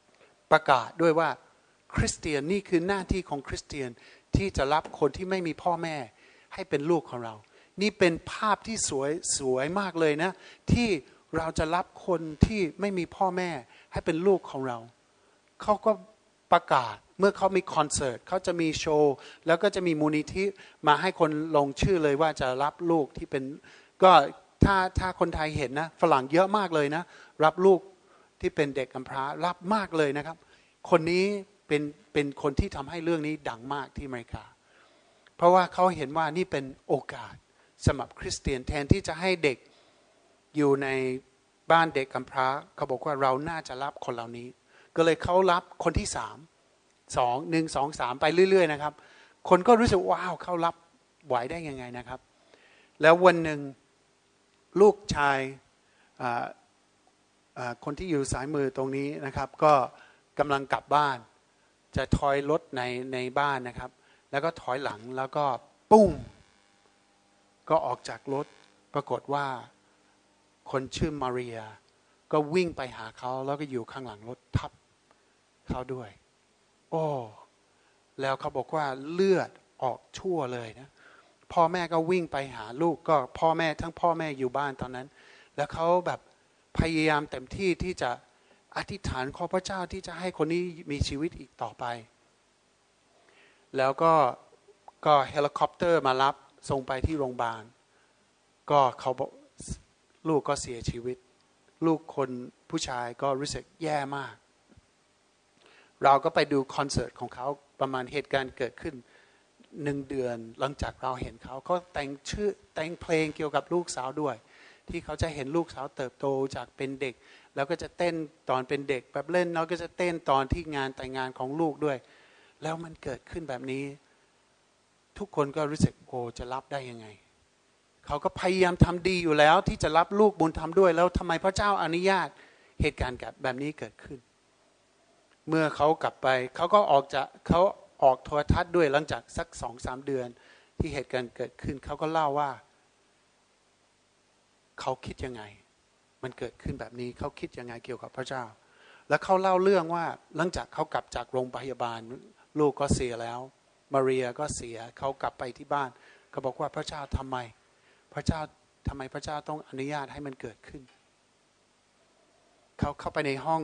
ประกาศด้วยว่าคริสเตียนนี่คือหน้าที่ของคริสเตียนที่จะรับคนที่ไม่มีพ่อแม่ให้เป็นลูกของเรานี่เป็นภาพที่สวยสวยมากเลยนะที่เราจะรับคนที่ไม่มีพ่อแม่ให้เป็นลูกของเราเขาก็ประกาศเมื่อเขามีคอนเสิร์ตเขาจะมีโชว์แล้วก็จะมีมูลนิธิมาให้คนลงชื่อเลยว่าจะรับลูกที่เป็นก็ถ้าถ้าคนไทยเห็นนะฝรั่งเยอะมากเลยนะรับลูกที่เป็นเด็กกำพร้ารับมากเลยนะครับคนนี้เป็นเป็นคนที่ทำให้เรื่องนี้ดังมากที่อเมริกาเพราะว่าเขาเห็นว่านี่เป็นโอกาสสำหรับคริสเตียนแทนที่จะให้เด็กอยู่ในบ้านเด็กกำพร้าเขาบอกว่าเราน่าจะรับคนเหล่านี้ก็เลยเขารับคนที่สามสองหนึ่งสองสามไปเรื่อยๆนะครับคนก็รู้สึกว้าวเขารับไหวได้ยังไงนะครับแล้ววันหนึ่งลูกชายคนที่อยู่สายมือตรงนี้นะครับก็กำลังกลับบ้านจะถอยรถในในบ้านนะครับแล้วก็ถอยหลังแล้วก็ปุ้งก็ออกจากรถปรากฏว่าคนชื่อมาเรียก็วิ่งไปหาเขาแล้วก็อยู่ข้างหลังรถทับเขาด้วยโอ้แล้วเขาบอกว่าเลือดออกชั่วเลยนะพ่อแม่ก็วิ่งไปหาลูกก็พ่อแม่ทั้งพ่อแม่อยู่บ้านตอนนั้นแล้วเขาแบบพยายามเต็มที่ที่จะอธิษฐานขอพระเจ้าที่จะให้คนนี้มีชีวิตอีกต่อไปแล้วก็ก็เฮลิคอปเตอร์มารับส่งไปที่โรงพยาบาลก็เขาบอกลูกก็เสียชีวิตลูกคนผู้ชายก็รู้สึกแย่มากเราก็ไปดูคอนเสิร์ตของเขาประมาณเหตุการณ์เกิดขึ้นหนึ่งเดือนหลังจากเราเห็นเขาเขาแต่งชื่อแต่งเพลงเกี่ยวกับลูกสาวด้วยที่เขาจะเห็นลูกสาวเติบโตจากเป็นเด็กแล้วก็จะเต้นตอนเป็นเด็กแบบเล่นแล้วก็จะเต้นตอนที่งานแต่งงานของลูกด้วยแล้วมันเกิดขึ้นแบบนี้ทุกคนก็รู้สึกโอ้จะรับได้ยังไงเขาก็พยายามทำดีอยู่แล้วที่จะรับลูกบุญธรรมด้วยแล้วทำไมพระเจ้าอนุญาตเหตุการณ์แบบนี้เกิดขึ้นเมื่อเขากลับไปเขาก็ออกจากเขาออกโทรทัศน์ด้วยหลังจากสักสองสามเดือนที่เหตุการณ์เกิดขึ้นเขาก็เล่าว่าเขาคิดยังไงมันเกิดขึ้นแบบนี้เขาคิดยังไงเกี่ยวกับพระเจ้าแล้วเขาเล่าเรื่องว่าหลังจากเขากลับจากโรงพยาบาลลูกก็เสียแล้วมาเรียก็เสียเขากลับไปที่บ้านเขาบอกว่าพระเจ้าทำไมพระเจ้าทำไมพระเจ้าต้องอนุญาตให้มันเกิดขึ้นเขาเข้าไปในห้อง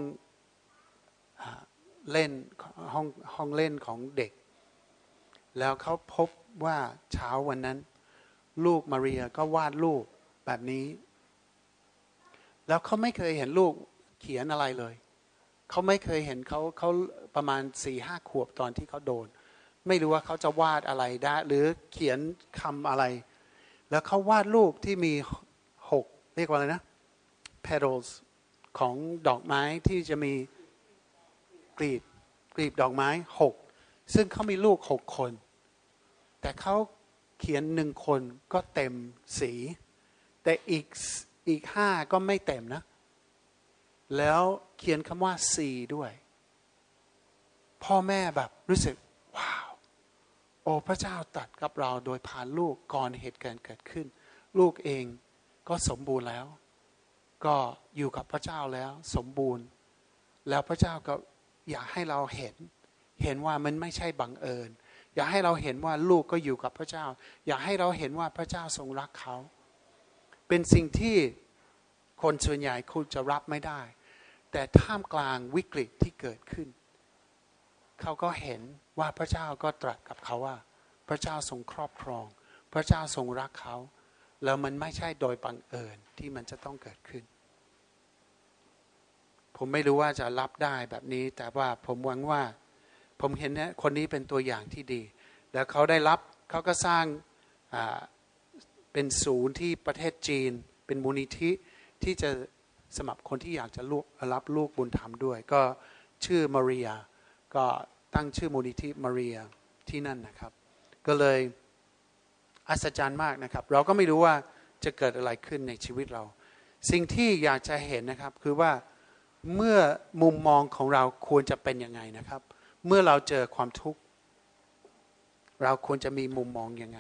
เล่นห้องห้องเล่นของเด็กแล้วเขาพบว่าเช้าวันนั้นลูกมาเรียก็วาดรูปแบบนี้แล้วเขาไม่เคยเห็นลูกเขียนอะไรเลยเขาไม่เคยเห็นเขาเขาประมาณสี่ห้าขวบตอนที่เขาโดนไม่รู้ว่าเขาจะวาดอะไรได้หรือเขียนคำอะไรแล้วเขาวาดรูปที่มีหกเรียกว่าอะไรนะ petals ของดอกไม้ที่จะมีกลีบกลีบดอกไม้หกซึ่งเขามีลูกหกคนแต่เขาเขียนหนึ่งคนก็เต็มสีแต่อีกอีกห้าก็ไม่เต็มนะแล้วเขียนคำว่าสีด้วยพ่อแม่แบบรู้สึกว้าวโอ้พระเจ้าตรัสกับเราโดยผ่านลูกก่อนเหตุการณ์เกิดขึ้นลูกเองก็สมบูรณ์แล้วก็อยู่กับพระเจ้าแล้วสมบูรณ์แล้วพระเจ้าก็อยากให้เราเห็นเห็นว่ามันไม่ใช่บังเอิญอยากให้เราเห็นว่าลูกก็อยู่กับพระเจ้าอยากให้เราเห็นว่าพระเจ้าทรงรักเขาเป็นสิ่งที่คนส่วนใหญ่คุณจะรับไม่ได้แต่ท่ามกลางวิกฤตที่เกิดขึ้นเขาก็เห็นว่าพระเจ้าก็ตรัสกับเขาว่าพระเจ้าทรงครอบครองพระเจ้าทรงรักเขาแล้วมันไม่ใช่โดยบังเอิญที่มันจะต้องเกิดขึ้นผมไม่รู้ว่าจะรับได้แบบนี้แต่ว่าผมหวังว่าผมเห็นเนี่ยคนนี้เป็นตัวอย่างที่ดีแล้วเขาได้รับเขาก็สร้างเป็นศูนย์ที่ประเทศจีนเป็นมูลนิธิที่จะสำหรับคนที่อยากจะรับลูกบุญธรรมด้วยก็ชื่อมาเรียก็ตั้งชื่อมูลนิธิมาเรียที่นั่นนะครับก็เลยอัศจรรย์มากนะครับเราก็ไม่รู้ว่าจะเกิดอะไรขึ้นในชีวิตเราสิ่งที่อยากจะเห็นนะครับคือว่าเมื่อมุมมองของเราควรจะเป็นยังไงนะครับเมื่อเราเจอความทุกข์เราควรจะมีมุมมองยังไง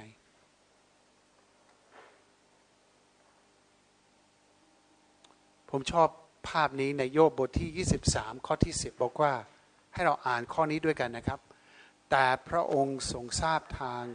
ผมชอบภาพนี้ในโยบบทที่ยี่สิบสามข้อที่สิบบอกว่าให้เราอ่านข้อนี้ด้วยกันนะครับแต่พระองค์ทรงทราบทาง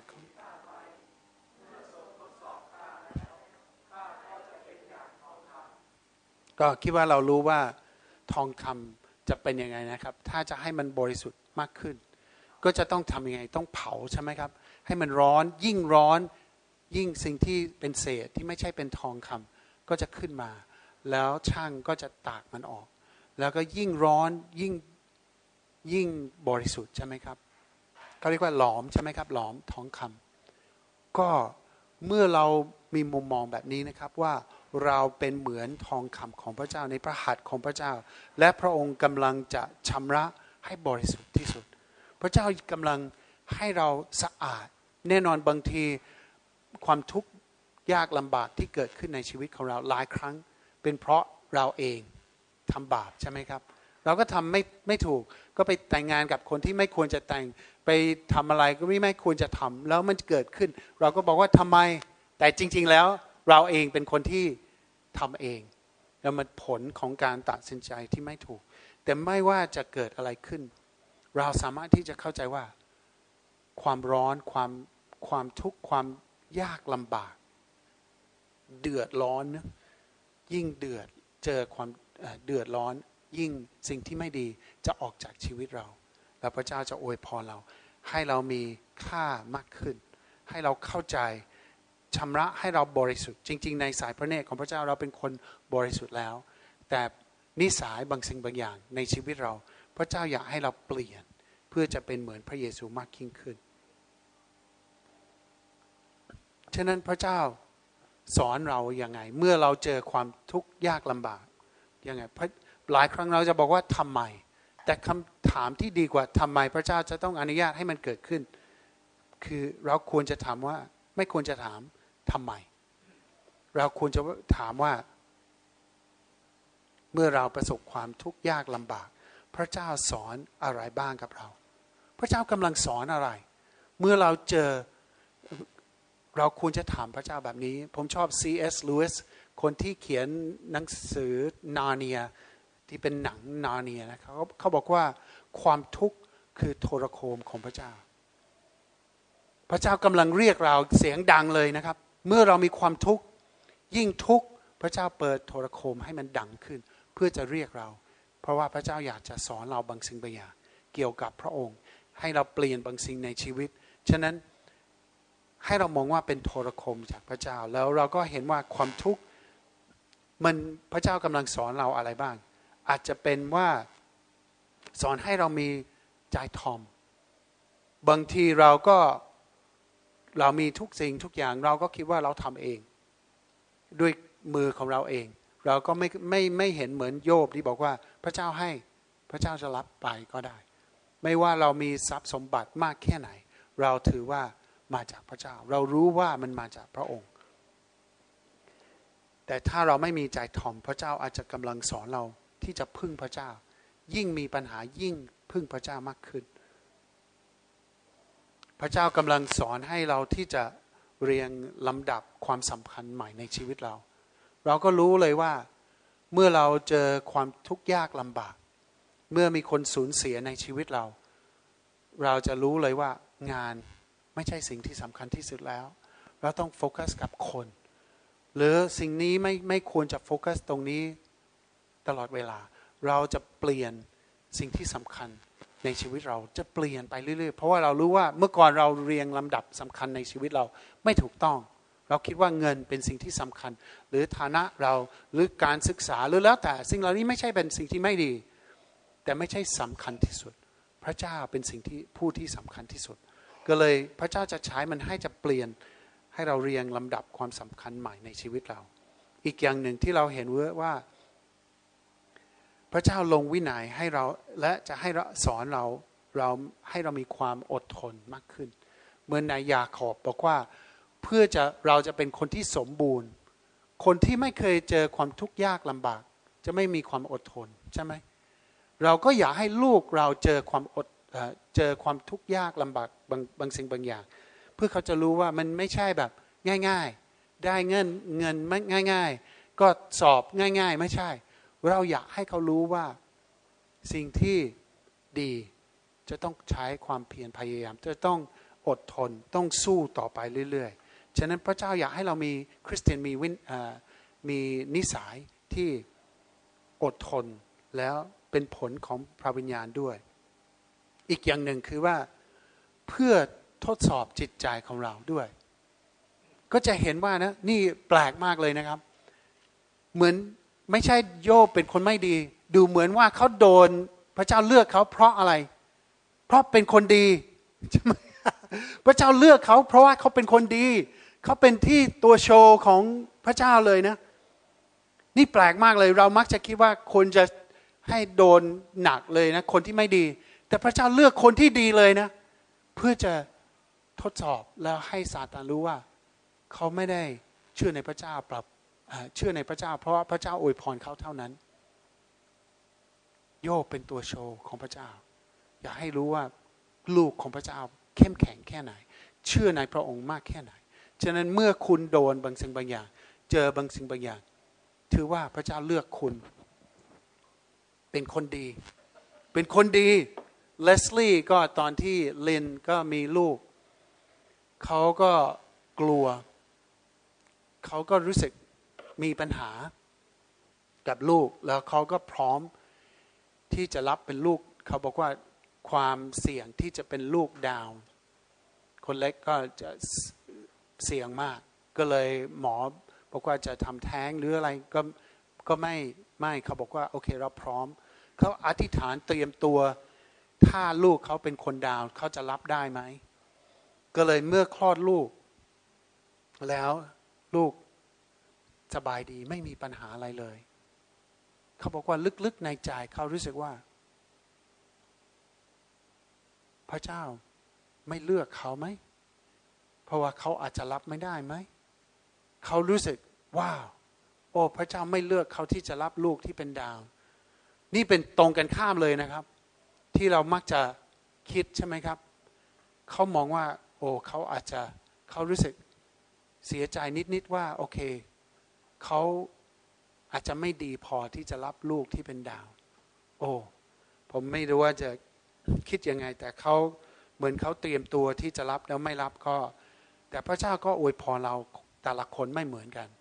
ก็คิดว่าเรารู้ว่าทองคำจะเป็นยังไงนะครับถ้าจะให้มันบริสุทธิ์มากขึ้นก็จะต้องทำยังไงต้องเผาใช่ไหมครับให้มันร้อนยิ่งร้อนยิ่งสิ่งที่เป็นเศษที่ไม่ใช่เป็นทองคำก็จะขึ้นมาแล้วช่างก็จะตากมันออกแล้วก็ยิ่งร้อนยิ่งยิ่งบริสุทธิ์ใช่ไหมครับเขาเรียกว่าหลอมใช่ไหมครับหลอมทองคำก็เมื่อเรามีมุมมองแบบนี้นะครับว่าเราเป็นเหมือนทองคำของพระเจ้าในพระหัตถ์ของพระเจ้าและพระองค์กำลังจะชำระให้บริสุทธิ์ที่สุดพระเจ้ากำลังให้เราสะอาดแน่นอนบางทีความทุกข์ยากลำบากที่เกิดขึ้นในชีวิตของเราหลายครั้งเป็นเพราะเราเองทำบาปใช่ไหมครับเราก็ทำไม่ไม่ถูกก็ไปแต่งงานกับคนที่ไม่ควรจะแต่งไปทำอะไรก็ไม่ไม่ควรจะทำแล้วมันเกิดขึ้นเราก็บอกว่าทำไมแต่จริงๆแล้วเราเองเป็นคนที่ทำเองแล้วมันผลของการตัดสินใจที่ไม่ถูกแต่ไม่ว่าจะเกิดอะไรขึ้นเราสามารถที่จะเข้าใจว่าความร้อนความความทุกข์ความยากลำบากเดือดร้อนยิ่งเดือดเจอความเดือดร้อนยิ่งสิ่งที่ไม่ดีจะออกจากชีวิตเราแล้วพระเจ้าจะอวยพรเราให้เรามีค่ามากขึ้นให้เราเข้าใจชำระให้เราบริสุทธิ์จริงๆในสายพระเนตรของพระเจ้าเราเป็นคนบริสุทธิ์แล้วแต่นิสัยบางสิ่งบางอย่างในชีวิตเราพระเจ้าอยากให้เราเปลี่ยนเพื่อจะเป็นเหมือนพระเยซูมากยิ่งขึ้นฉะนั้นพระเจ้าสอนเราอย่างไงเมื่อเราเจอความทุกข์ยากลำบากยังไงหลายครั้งเราจะบอกว่าทำไมแต่คำถามที่ดีกว่าทำไมพระเจ้าจะต้องอนุญาตให้มันเกิดขึ้นคือเราควรจะถามว่าไม่ควรจะถามทำไมเราควรจะถามว่าเมื่อเราประสบความทุกข์ยากลำบากพระเจ้าสอนอะไรบ้างกับเราพระเจ้ากำลังสอนอะไรเมื่อเราเจอเราควรจะถามพระเจ้าแบบนี้ผมชอบ ซี เอส Lewis คนที่เขียนหนังสือนาเนียที่เป็นหนังนาเนียนะเขาเขาบอกว่าความทุกข์คือโทรโคมของพระเจ้าพระเจ้ากำลังเรียกเราเสียงดังเลยนะครับเมื่อเรามีความทุกข์ยิ่งทุกข์พระเจ้าเปิดโทรโคมให้มันดังขึ้นเพื่อจะเรียกเราเพราะว่าพระเจ้าอยากจะสอนเราบางสิ่งบางอย่างเกี่ยวกับพระองค์ให้เราเปลี่ยนบางสิ่งในชีวิตฉะนั้นให้เรามองว่าเป็นโทรโคมจากพระเจ้าแล้วเราก็เห็นว่าความทุกข์มันพระเจ้ากำลังสอนเราอะไรบ้างอาจจะเป็นว่าสอนให้เรามีใจทอมบางทีเราก็เรามีทุกสิ่งทุกอย่างเราก็คิดว่าเราทำเองด้วยมือของเราเองเราก็ไม่ไม่ไม่เห็นเหมือนโยบที่บอกว่าพระเจ้าให้พระเจ้าจะรับไปก็ได้ไม่ว่าเรามีทรัพย์สมบัติมากแค่ไหนเราถือว่ามาจากพระเจ้าเรารู้ว่ามันมาจากพระองค์แต่ถ้าเราไม่มีใจถ่อมพระเจ้าอาจจะกำลังสอนเราที่จะพึ่งพระเจ้ายิ่งมีปัญหายิ่งพึ่งพระเจ้ามากขึ้นพระเจ้ากำลังสอนให้เราที่จะเรียงลำดับความสำคัญใหม่ในชีวิตเราเราก็รู้เลยว่าเมื่อเราเจอความทุกข์ยากลำบากเมื่อมีคนสูญเสียในชีวิตเราเราจะรู้เลยว่างานไม่ใช่สิ่งที่สำคัญที่สุดแล้วเราต้องโฟกัสกับคนหรือสิ่งนี้ไม่ไม่ควรจะโฟกัสตรงนี้ตลอดเวลาเราจะเปลี่ยนสิ่งที่สำคัญในชีวิตเราจะเปลี่ยนไปเรื่อยๆเพราะว่าเรารู้ว่าเมื่อก่อนเราเรียงลำดับสำคัญในชีวิตเราไม่ถูกต้องเราคิดว่าเงินเป็นสิ่งที่สำคัญหรือฐานะเราหรือการศึกษาหรือแล้วแต่สิ่งเหล่านี้ไม่ใช่เป็นสิ่งที่ไม่ดีแต่ไม่ใช่สำคัญที่สุดพระเจ้าเป็นสิ่งที่ผู้ที่สำคัญที่สุดก็เลยพระเจ้าจะใช้มันให้จะเปลี่ยนให้เราเรียงลำดับความสำคัญใหม่ในชีวิตเราอีกอย่างหนึ่งที่เราเห็นว่าพระเจ้าลงวินัยให้เราและจะให้สอนเราเราให้เรามีความอดทนมากขึ้นเหมือนในยาโคบบอกว่าเพื่อจะเราจะเป็นคนที่สมบูรณ์คนที่ไม่เคยเจอความทุกข์ยากลำบากจะไม่มีความอดทนใช่ไหมเราก็อยากให้ลูกเราเจอความอดเจอความทุกข์ยากลำบากบางบางสิ่งบางอย่างเพื่อเขาจะรู้ว่ามันไม่ใช่แบบง่ายๆได้เงินเงินง่ายๆก็สอบง่ายๆไม่ใช่เราอยากให้เขารู้ว่าสิ่งที่ดีจะต้องใช้ความเพียรพยายามจะต้องอดทนต้องสู้ต่อไปเรื่อยๆฉะนั้นพระเจ้าอยากให้เรามีคริสเตียนมีวินมีนิสัยที่อดทนแล้วเป็นผลของพระวิญญาณด้วยอีกอย่างหนึ่งคือว่าเพื่อทดสอบจิตใจของเราด้วยก็จะเห็นว่านะนี่แปลกมากเลยนะครับเหมือนไม่ใช่โยบเป็นคนไม่ดีดูเหมือนว่าเขาโดนพระเจ้าเลือกเขาเพราะอะไรเพราะเป็นคนดีใช่ไหมพระเจ้าเลือกเขาเพราะว่าเขาเป็นคนดีเขาเป็นที่ตัวโชว์ของพระเจ้าเลยนะนี่แปลกมากเลยเรามักจะคิดว่าคนจะให้โดนหนักเลยนะคนที่ไม่ดีแต่พระเจ้าเลือกคนที่ดีเลยนะเพื่อจะทดสอบแล้วให้ซาตานรู้ว่าเขาไม่ได้เชื่อในพระเจ้าปรับเชื่อในพระเจ้าเพราะว่าพระเจ้าอวยพรเขาเท่านั้นโยบเป็นตัวโชว์ของพระเจ้าอยากให้รู้ว่าลูกของพระเจ้าเข้มแข็งแค่ไหนเชื่อในพระองค์มากแค่ไหนฉะนั้นเมื่อคุณโดนบางสิ่งบางอย่างเจอบางสิ่งบางอย่างถือว่าพระเจ้าเลือกคุณเป็นคนดีเป็นคนดีเลสลี่ก็ตอนที่ลินก็มีลูกเขาก็กลัวเขาก็รู้สึกมีปัญหากับลูกแล้วเขาก็พร้อมที่จะรับเป็นลูกเขาบอกว่าความเสี่ยงที่จะเป็นลูกดาวน์คนเล็กก็จะเสี่ยงมากก็เลยหมอบอกว่าจะทำแท้งหรืออะไรก็ก็ไม่ไม่เขาบอกว่าโอเคเราพร้อมเขาอธิษฐานเตรียมตัวถ้าลูกเขาเป็นคนดาวน์เขาจะรับได้ไหมก็เลยเมื่อคลอดลูกแล้วลูกสบายดีไม่มีปัญหาอะไรเลยเขาบอกว่าลึกๆในใจเขารู้สึกว่าพระเจ้าไม่เลือกเขาไหมเพราะว่าเขาอาจจะรับไม่ได้ไหมเขารู้สึกว้าวโอ้พระเจ้าไม่เลือกเขาที่จะรับลูกที่เป็นดาวนี่เป็นตรงกันข้ามเลยนะครับที่เรามักจะคิดใช่ไหมครับเขามองว่าโอ้เขาอาจจะเขารู้สึกเสียใจนิดๆว่าโอเคเขาอาจจะไม่ดีพอที่จะรับลูกที่เป็นดาวโอ้ผมไม่รู้ว่าจะคิดยังไงแต่เขาเหมือนเขาเตรียมตัวที่จะรับแล้วไม่รับก็แต่พระเจ้าก็อวยพรเราแต่ละคนไม่เหมือนกัน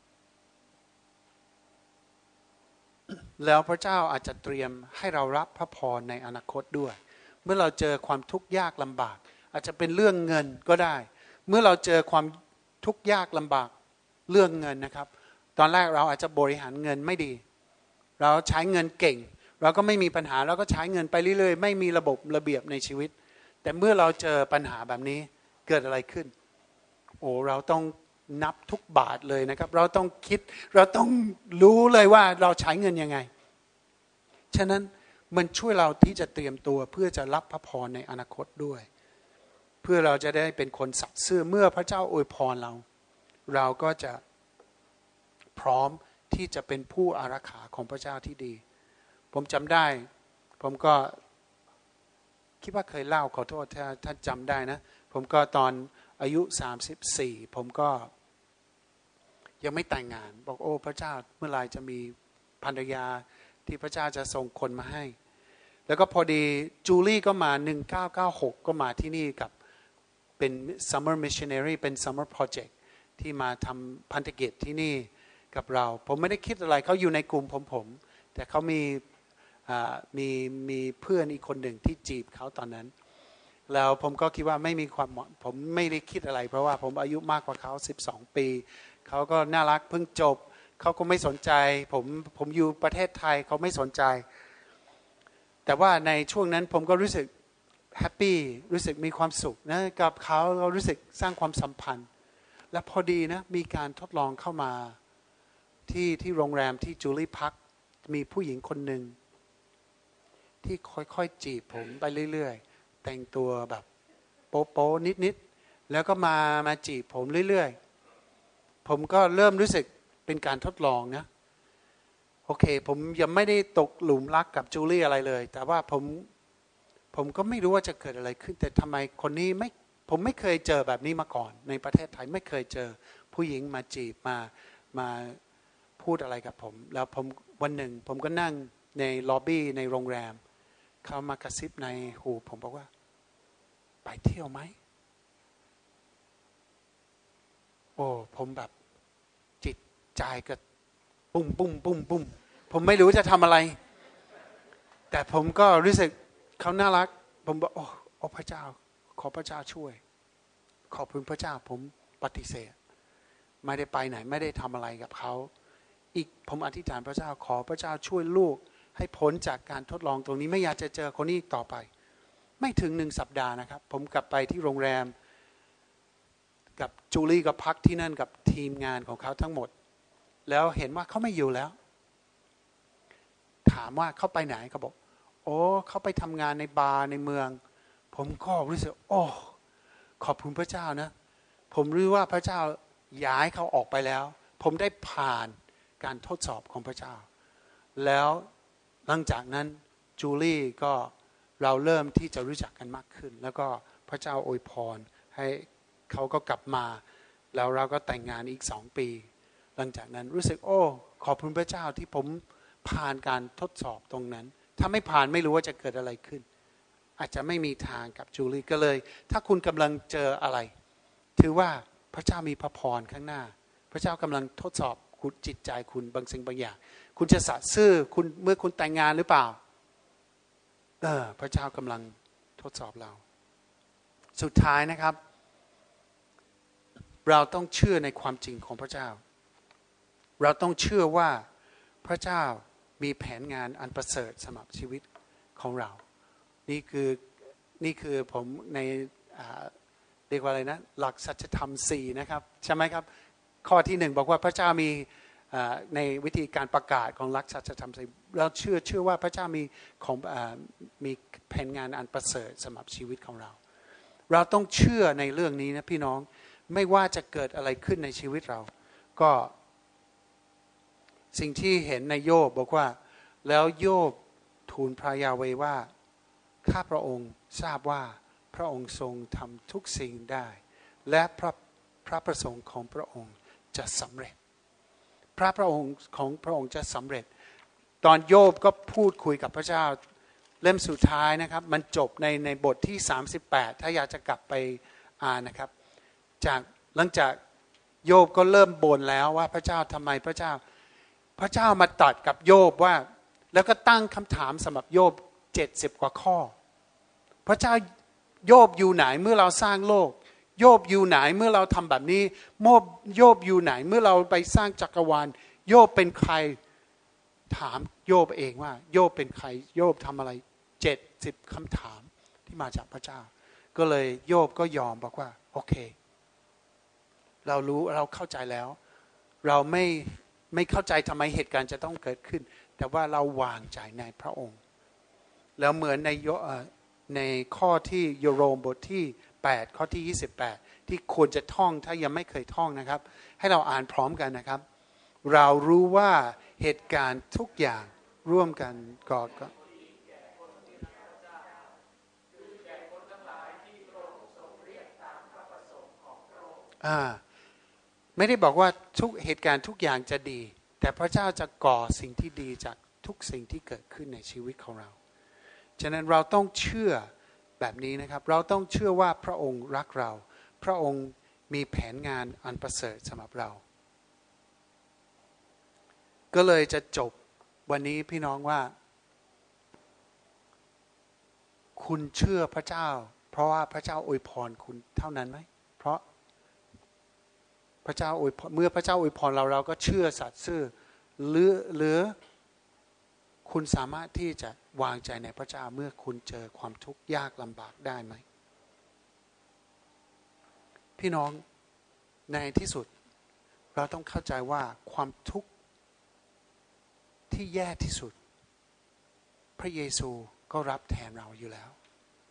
แล้วพระเจ้าอาจจะเตรียมให้เรารับพระพรในอนาคตด้วยเมื่อเราเจอความทุกข์ยากลำบากอาจจะเป็นเรื่องเงินก็ได้เมื่อเราเจอความทุกข์ยากลำบากเรื่องเงินนะครับตอนแรกเราอาจจะบริหารเงินไม่ดีเราใช้เงินเก่งเราก็ไม่มีปัญหาเราก็ใช้เงินไปเรื่อยๆไม่มีระบบระเบียบในชีวิตแต่เมื่อเราเจอปัญหาแบบนี้เกิดอะไรขึ้นโอ้เราต้องนับทุกบาทเลยนะครับเราต้องคิดเราต้องรู้เลยว่าเราใช้เงินยังไงฉะนั้นมันช่วยเราที่จะเตรียมตัวเพื่อจะรับพระพรในอนาคตด้วยเพื่อเราจะได้เป็นคนสัตย์ซื่อเมื่อพระเจ้าอวยพรเราเราก็จะพร้อมที่จะเป็นผู้อารักขาของพระเจ้าที่ดีผมจำได้ผมก็คิดว่าเคยเล่าขอโทษถ้าท่านจำได้นะผมก็ตอนอายุสามสิบสี่ผมก็ยังไม่แต่งงานบอกโอ้พระเจ้าเมื่อไหร่จะมีภรรยาที่พระเจ้าจะส่งคนมาให้แล้วก็พอดีจูลี่ก็มาหนึ่งเก้าเก้าหกก็มาที่นี่กับเป็น summer missionary เป็น summer project ที่มาทำพันธกิจที่นี่กับเราผมไม่ได้คิดอะไรเขาอยู่ในกลุ่มผมผมแต่เขามีมีมีเพื่อนอีกคนหนึ่งที่จีบเขาตอนนั้นแล้วผมก็คิดว่าไม่มีความเหมาะผมไม่ได้คิดอะไรเพราะว่าผมอายุมากกว่าเขาสิบสองปีเขาก็น่ารักเพิ่งจบเขาก็ไม่สนใจผมผมอยู่ประเทศไทยเขาไม่สนใจแต่ว่าในช่วงนั้นผมก็รู้สึกแฮปปี้รู้สึกมีความสุขนะกับเขาเรารู้สึกสร้างความสัมพันธ์และพอดีนะมีการทดลองเข้ามาที่ที่โรงแรมที่จูลี่พักมีผู้หญิงคนหนึ่งที่ค่อยๆจีบผมไปเรื่อยๆแต่งตัวแบบโป๊ะๆนิดๆแล้วก็มามาจีบผมเรื่อยๆผมก็เริ่มรู้สึกเป็นการทดลองนะโอเคผมยังไม่ได้ตกหลุมรักกับจูลี่อะไรเลยแต่ว่าผมผมก็ไม่รู้ว่าจะเกิดอะไรขึ้นแต่ทำไมคนนี้ไม่ผมไม่เคยเจอแบบนี้มาก่อนในประเทศไทยไม่เคยเจอผู้หญิงมาจีบมามาพูดอะไรกับผมแล้วผมวันหนึ่งผมก็นั่งในล็อบบี้ในโรงแรมเขามากระซิบในหูผมบอกว่าไปเที่ยวไหมโอ้ผมแบบจิตใจก็ปุ้มปุ้มปุ้มปุ้มผมไม่รู้จะทำอะไรแต่ผมก็รู้สึกเขาน่ารักผมบอกโอ้โอ้พระเจ้าขอพระเจ้าช่วยขอบคุณพระเจ้าผมปฏิเสธไม่ได้ไปไหนไม่ได้ทำอะไรกับเขาอีกผมอธิษฐานพระเจ้าขอพระเจ้าช่วยลูกให้พ้นจากการทดลองตรงนี้ไม่อยากจะเจอคนนี้อีกต่อไปไม่ถึงหนึ่งสัปดาห์นะครับผมกลับไปที่โรงแรมกับจูลี่ก็พักที่นั่นกับทีมงานของเขาทั้งหมดแล้วเห็นว่าเขาไม่อยู่แล้วถามว่าเขาไปไหนเขาบอกโอ้เขาไปทำงานในบาร์ในเมืองผมก็รู้สึกโอ้ขอบคุณพระเจ้านะผมรู้ว่าพระเจ้าย้ายเขาออกไปแล้วผมได้ผ่านการทดสอบของพระเจ้าแล้วหลังจากนั้นจูลี่ก็เราเริ่มที่จะรู้จักกันมากขึ้นแล้วก็พระเจ้าอวยพรให้เขาก็กลับมาแล้วเราก็แต่งงานอีกสองปีหลังจากนั้นรู้สึกโอ้ขอบคุณพระเจ้าที่ผมผ่านการทดสอบตรงนั้นถ้าไม่ผ่านไม่รู้ว่าจะเกิดอะไรขึ้นอาจจะไม่มีทางกับจูลี่ก็เลยถ้าคุณกำลังเจออะไรถือว่าพระเจ้ามีพระพรข้างหน้าพระเจ้ากำลังทดสอบคุณจิตใจคุณบางสิ่งบางอย่างคุณจะสัตย์ซื่อคุณเมื่อคุณแต่งงานหรือเปล่าเออพระเจ้ากำลังทดสอบเราสุดท้ายนะครับเราต้องเชื่อในความจริงของพระเจ้าเราต้องเชื่อว่าพระเจ้ามีแผนงานอันประเสริฐสำหรับชีวิตของเรานี่คือนี่คือผมในเรียกว่าอะไรนะหลักสัจธรรมสี่นะครับใช่ไหมครับข้อที่หนึ่งบอกว่าพระเจ้ามีในวิธีการประกาศของหลักสัจธรรมสี่เราเชื่อเชื่อว่าพระเจ้ามีของมีแผนงานอันประเสริฐสำหรับชีวิตของเราเราต้องเชื่อในเรื่องนี้นะพี่น้องไม่ว่าจะเกิดอะไรขึ้นในชีวิตเราก็สิ่งที่เห็นในโยบบอกว่าแล้วโยบทูลพระยาเวห์ว่าข้าพระองค์ทราบว่าพระองค์ทรงทำทุกสิ่งได้และพระพระประสงค์ของพระองค์จะสำเร็จพระประองค์ของพระองค์จะสำเร็จตอนโยบก็พูดคุยกับพระเจ้าเล่มสุดท้ายนะครับมันจบในในบทที่สามสิบแปดถ้าอยากจะกลับไปอ่านนะครับจากหลังจากโยบก็เริ่มบ่นแล้วว่าพระเจ้าทำไมพระเจ้าพระเจ้ามาตัดกับโยบว่าแล้วก็ตั้งคำถามสำหรับโยบเจ็ดสิบกว่าข้อพระเจ้าโยบอยู่ไหนเมื่อเราสร้างโลกโยบอยู่ไหนเมื่อเราทำแบบนี้โมบโยบอยู่ไหนเมื่อเราไปสร้างจักรวาลโยบเป็นใครถามโยบเองว่าโยบเป็นใครโยบทำอะไรเจ็ดสิบคำถามที่มาจากพระเจ้าก็เลยโยบก็ยอมบอกว่าโอเคเรารู้เราเข้าใจแล้วเราไม่ไม่เข้าใจทำไมเหตุการณ์จะต้องเกิดขึ้นแต่ว่าเราวางใจในพระองค์แล้วเหมือนในในข้อที่โยโรมบทที่แปดข้อที่ยี่สิบแปดที่ควรจะท่องถ้ายังไม่เคยท่องนะครับให้เราอ่านพร้อมกันนะครับเรารู้ว่าเหตุการณ์ทุกอย่างร่วมกันก่อก็อ่าไม่ได้บอกว่าทุกเหตุการณ์ทุกอย่างจะดีแต่พระเจ้าจะก่อสิ่งที่ดีจากทุกสิ่งที่เกิดขึ้นในชีวิตของเราฉะนั้นเราต้องเชื่อแบบนี้นะครับเราต้องเชื่อว่าพระองค์รักเราพระองค์มีแผนงานอันประเสริฐสำหรับเราก็เลยจะจบวันนี้พี่น้องว่าคุณเชื่อพระเจ้าเพราะว่าพระเจ้าอวยพรคุณเท่านั้นไหมเพราะพระเจ้าอวยพรเมื่อพระเจ้าอวยพรเราเราก็เชื่อสัตย์ซื่อหรือหรือคุณสามารถที่จะวางใจในพระเจ้าเมื่อคุณเจอความทุกข์ยากลำบากได้ไหมพี่น้องในที่สุดเราต้องเข้าใจว่าความทุกข์ที่แย่ที่สุดพระเยซูก็รับแทนเราอยู่แล้ว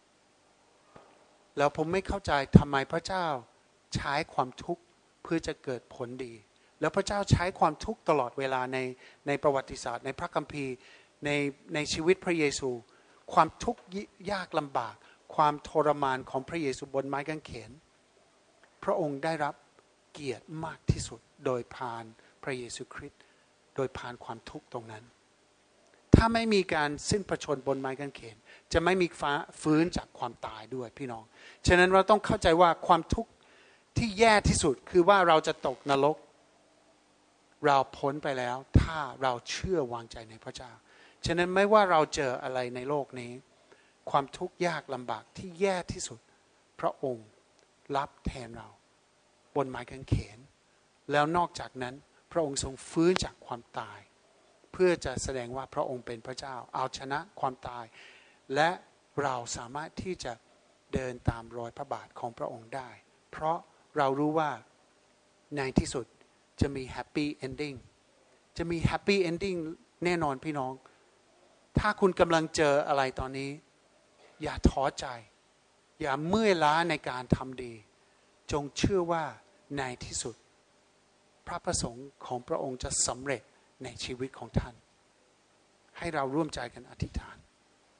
แล้วผมไม่เข้าใจทำไมพระเจ้าใช้ความทุกข์เพื่อจะเกิดผลดีแล้วพระเจ้าใช้ความทุกข์ตลอดเวลาในในประวัติศาสตร์ในพระคัมภีร์ในในชีวิตพระเยซูความทุกข์ยากลำบากความทรมานของพระเยซูบนไม้กางเขนพระองค์ได้รับเกียรติมากที่สุดโดยผ่านพระเยซูคริสต์โดยผ่านความทุกข์ตรงนั้นถ้าไม่มีการสิ้นพระชนม์บนไม้กางเขนจะไม่มีฟ้าฟื้นจากความตายด้วยพี่น้องฉะนั้นเราต้องเข้าใจว่าความทุกข์ที่แย่ที่สุดคือว่าเราจะตกนรกเราพ้นไปแล้วถ้าเราเชื่อวางใจในพระเจ้าฉะนั้นไม่ว่าเราเจออะไรในโลกนี้ความทุกข์ยากลำบากที่แย่ที่สุดพระองค์รับแทนเราบนไม้กางเขนแล้วนอกจากนั้นพระองค์ทรงฟื้นจากความตายเพื่อจะแสดงว่าพระองค์เป็นพระเจ้าเอาชนะความตายและเราสามารถที่จะเดินตามรอยพระบาทของพระองค์ได้เพราะเรารู้ว่าในที่สุดจะมีแฮปปี้เอนดิ้งจะมีแฮปปี้เอนดิ้งแน่นอนพี่น้องถ้าคุณกำลังเจออะไรตอนนี้อย่าท้อใจอย่าเมื่อยล้าในการทำดีจงเชื่อว่าในที่สุดพระประสงค์ของพระองค์จะสำเร็จในชีวิตของท่านให้เราร่วมใจกันอธิษฐาน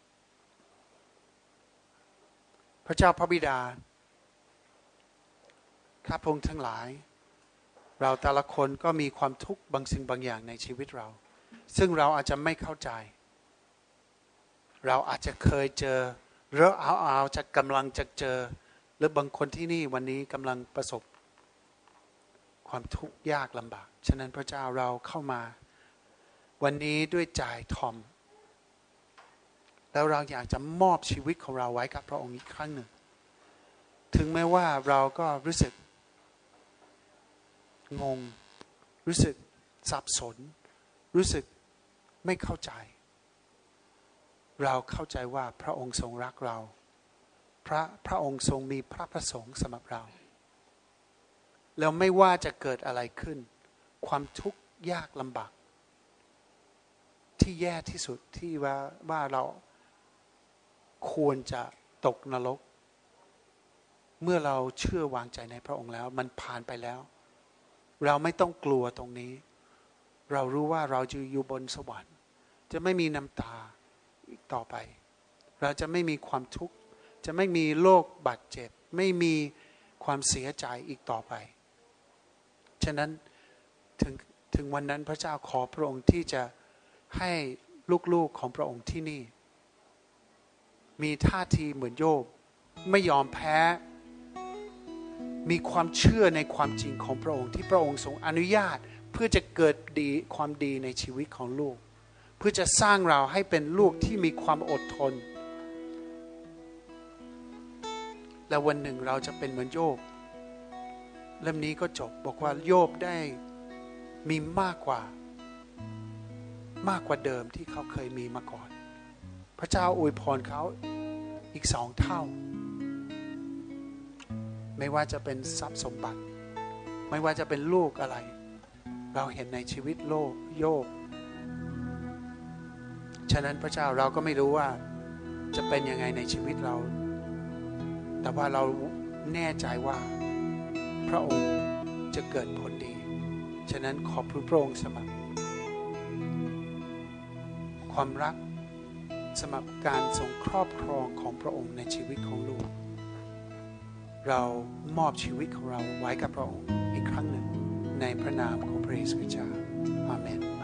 พระเจ้าพระบิดาข้าพระองค์ทั้งหลายเราแต่ละคนก็มีความทุกข์บางสิ่งบางอย่างในชีวิตเราซึ่งเราอาจจะไม่เข้าใจเราอาจจะเคยเจอหรือเอาเอาจะกำลังจะเจอหรือบางคนที่นี่วันนี้กำลังประสบความทุกข์ยากลำบากฉะนั้นพระเจ้าเราเข้ามาวันนี้ด้วยใจถ่อมแล้วเราอยากจะมอบชีวิตของเราไว้กับพระองค์อีกครั้งหนึ่งถึงแม้ว่าเราก็รู้สึกงงรู้สึกสับสนรู้สึกไม่เข้าใจเราเข้าใจว่าพระองค์ทรงรักเราพระพระองค์ทรงมีพระประสงค์สำหรับเราแล้วไม่ว่าจะเกิดอะไรขึ้นความทุกข์ยากลำบากที่แย่ที่สุดที่ว่าว่าเราควรจะตกนรกเมื่อเราเชื่อวางใจในพระองค์แล้วมันผ่านไปแล้วเราไม่ต้องกลัวตรงนี้เรารู้ว่าเราจะอยู่บนสวรรค์จะไม่มีน้ำตาอีกต่อไปเราจะไม่มีความทุกข์จะไม่มีโรคบาดเจ็บไม่มีความเสียใจอีกต่อไปฉะนั้นถึงถึงวันนั้นพระเจ้าขอพระองค์ที่จะให้ลูกๆของพระองค์ที่นี่มีท่าทีเหมือนโยบไม่ยอมแพ้มีความเชื่อในความจริงของพระองค์ที่พระองค์ทรงอนุญาตเพื่อจะเกิดดีความดีในชีวิตของลูกเพื่อจะสร้างเราให้เป็นลูกที่มีความอดทนและวันหนึ่งเราจะเป็นเหมือนโยบเล่มนี้ก็จบบอกว่าโยบได้มีมากกว่ามากกว่าเดิมที่เขาเคยมีมาก่อนพระเจ้าอวยพรเขาอีกสองเท่าไม่ว่าจะเป็นทรัพย์สมบัติไม่ว่าจะเป็นลูกอะไรเราเห็นในชีวิตโลกโยบฉะนั้นพระเจ้าเราก็ไม่รู้ว่าจะเป็นยังไงในชีวิตเราแต่ว่าเราแน่ใจว่าพระองค์จะเกิดผลดีฉะนั้นขอบพระองค์สำหรับความรักสำหรับการทรงครอบครองของพระองค์ในชีวิตของลูกเรามอบชีวิตของเราไว้กับพระองค์อีกครั้งหนึ่งในพระนามของพระเยซูคริสต์เจ้าอาเมน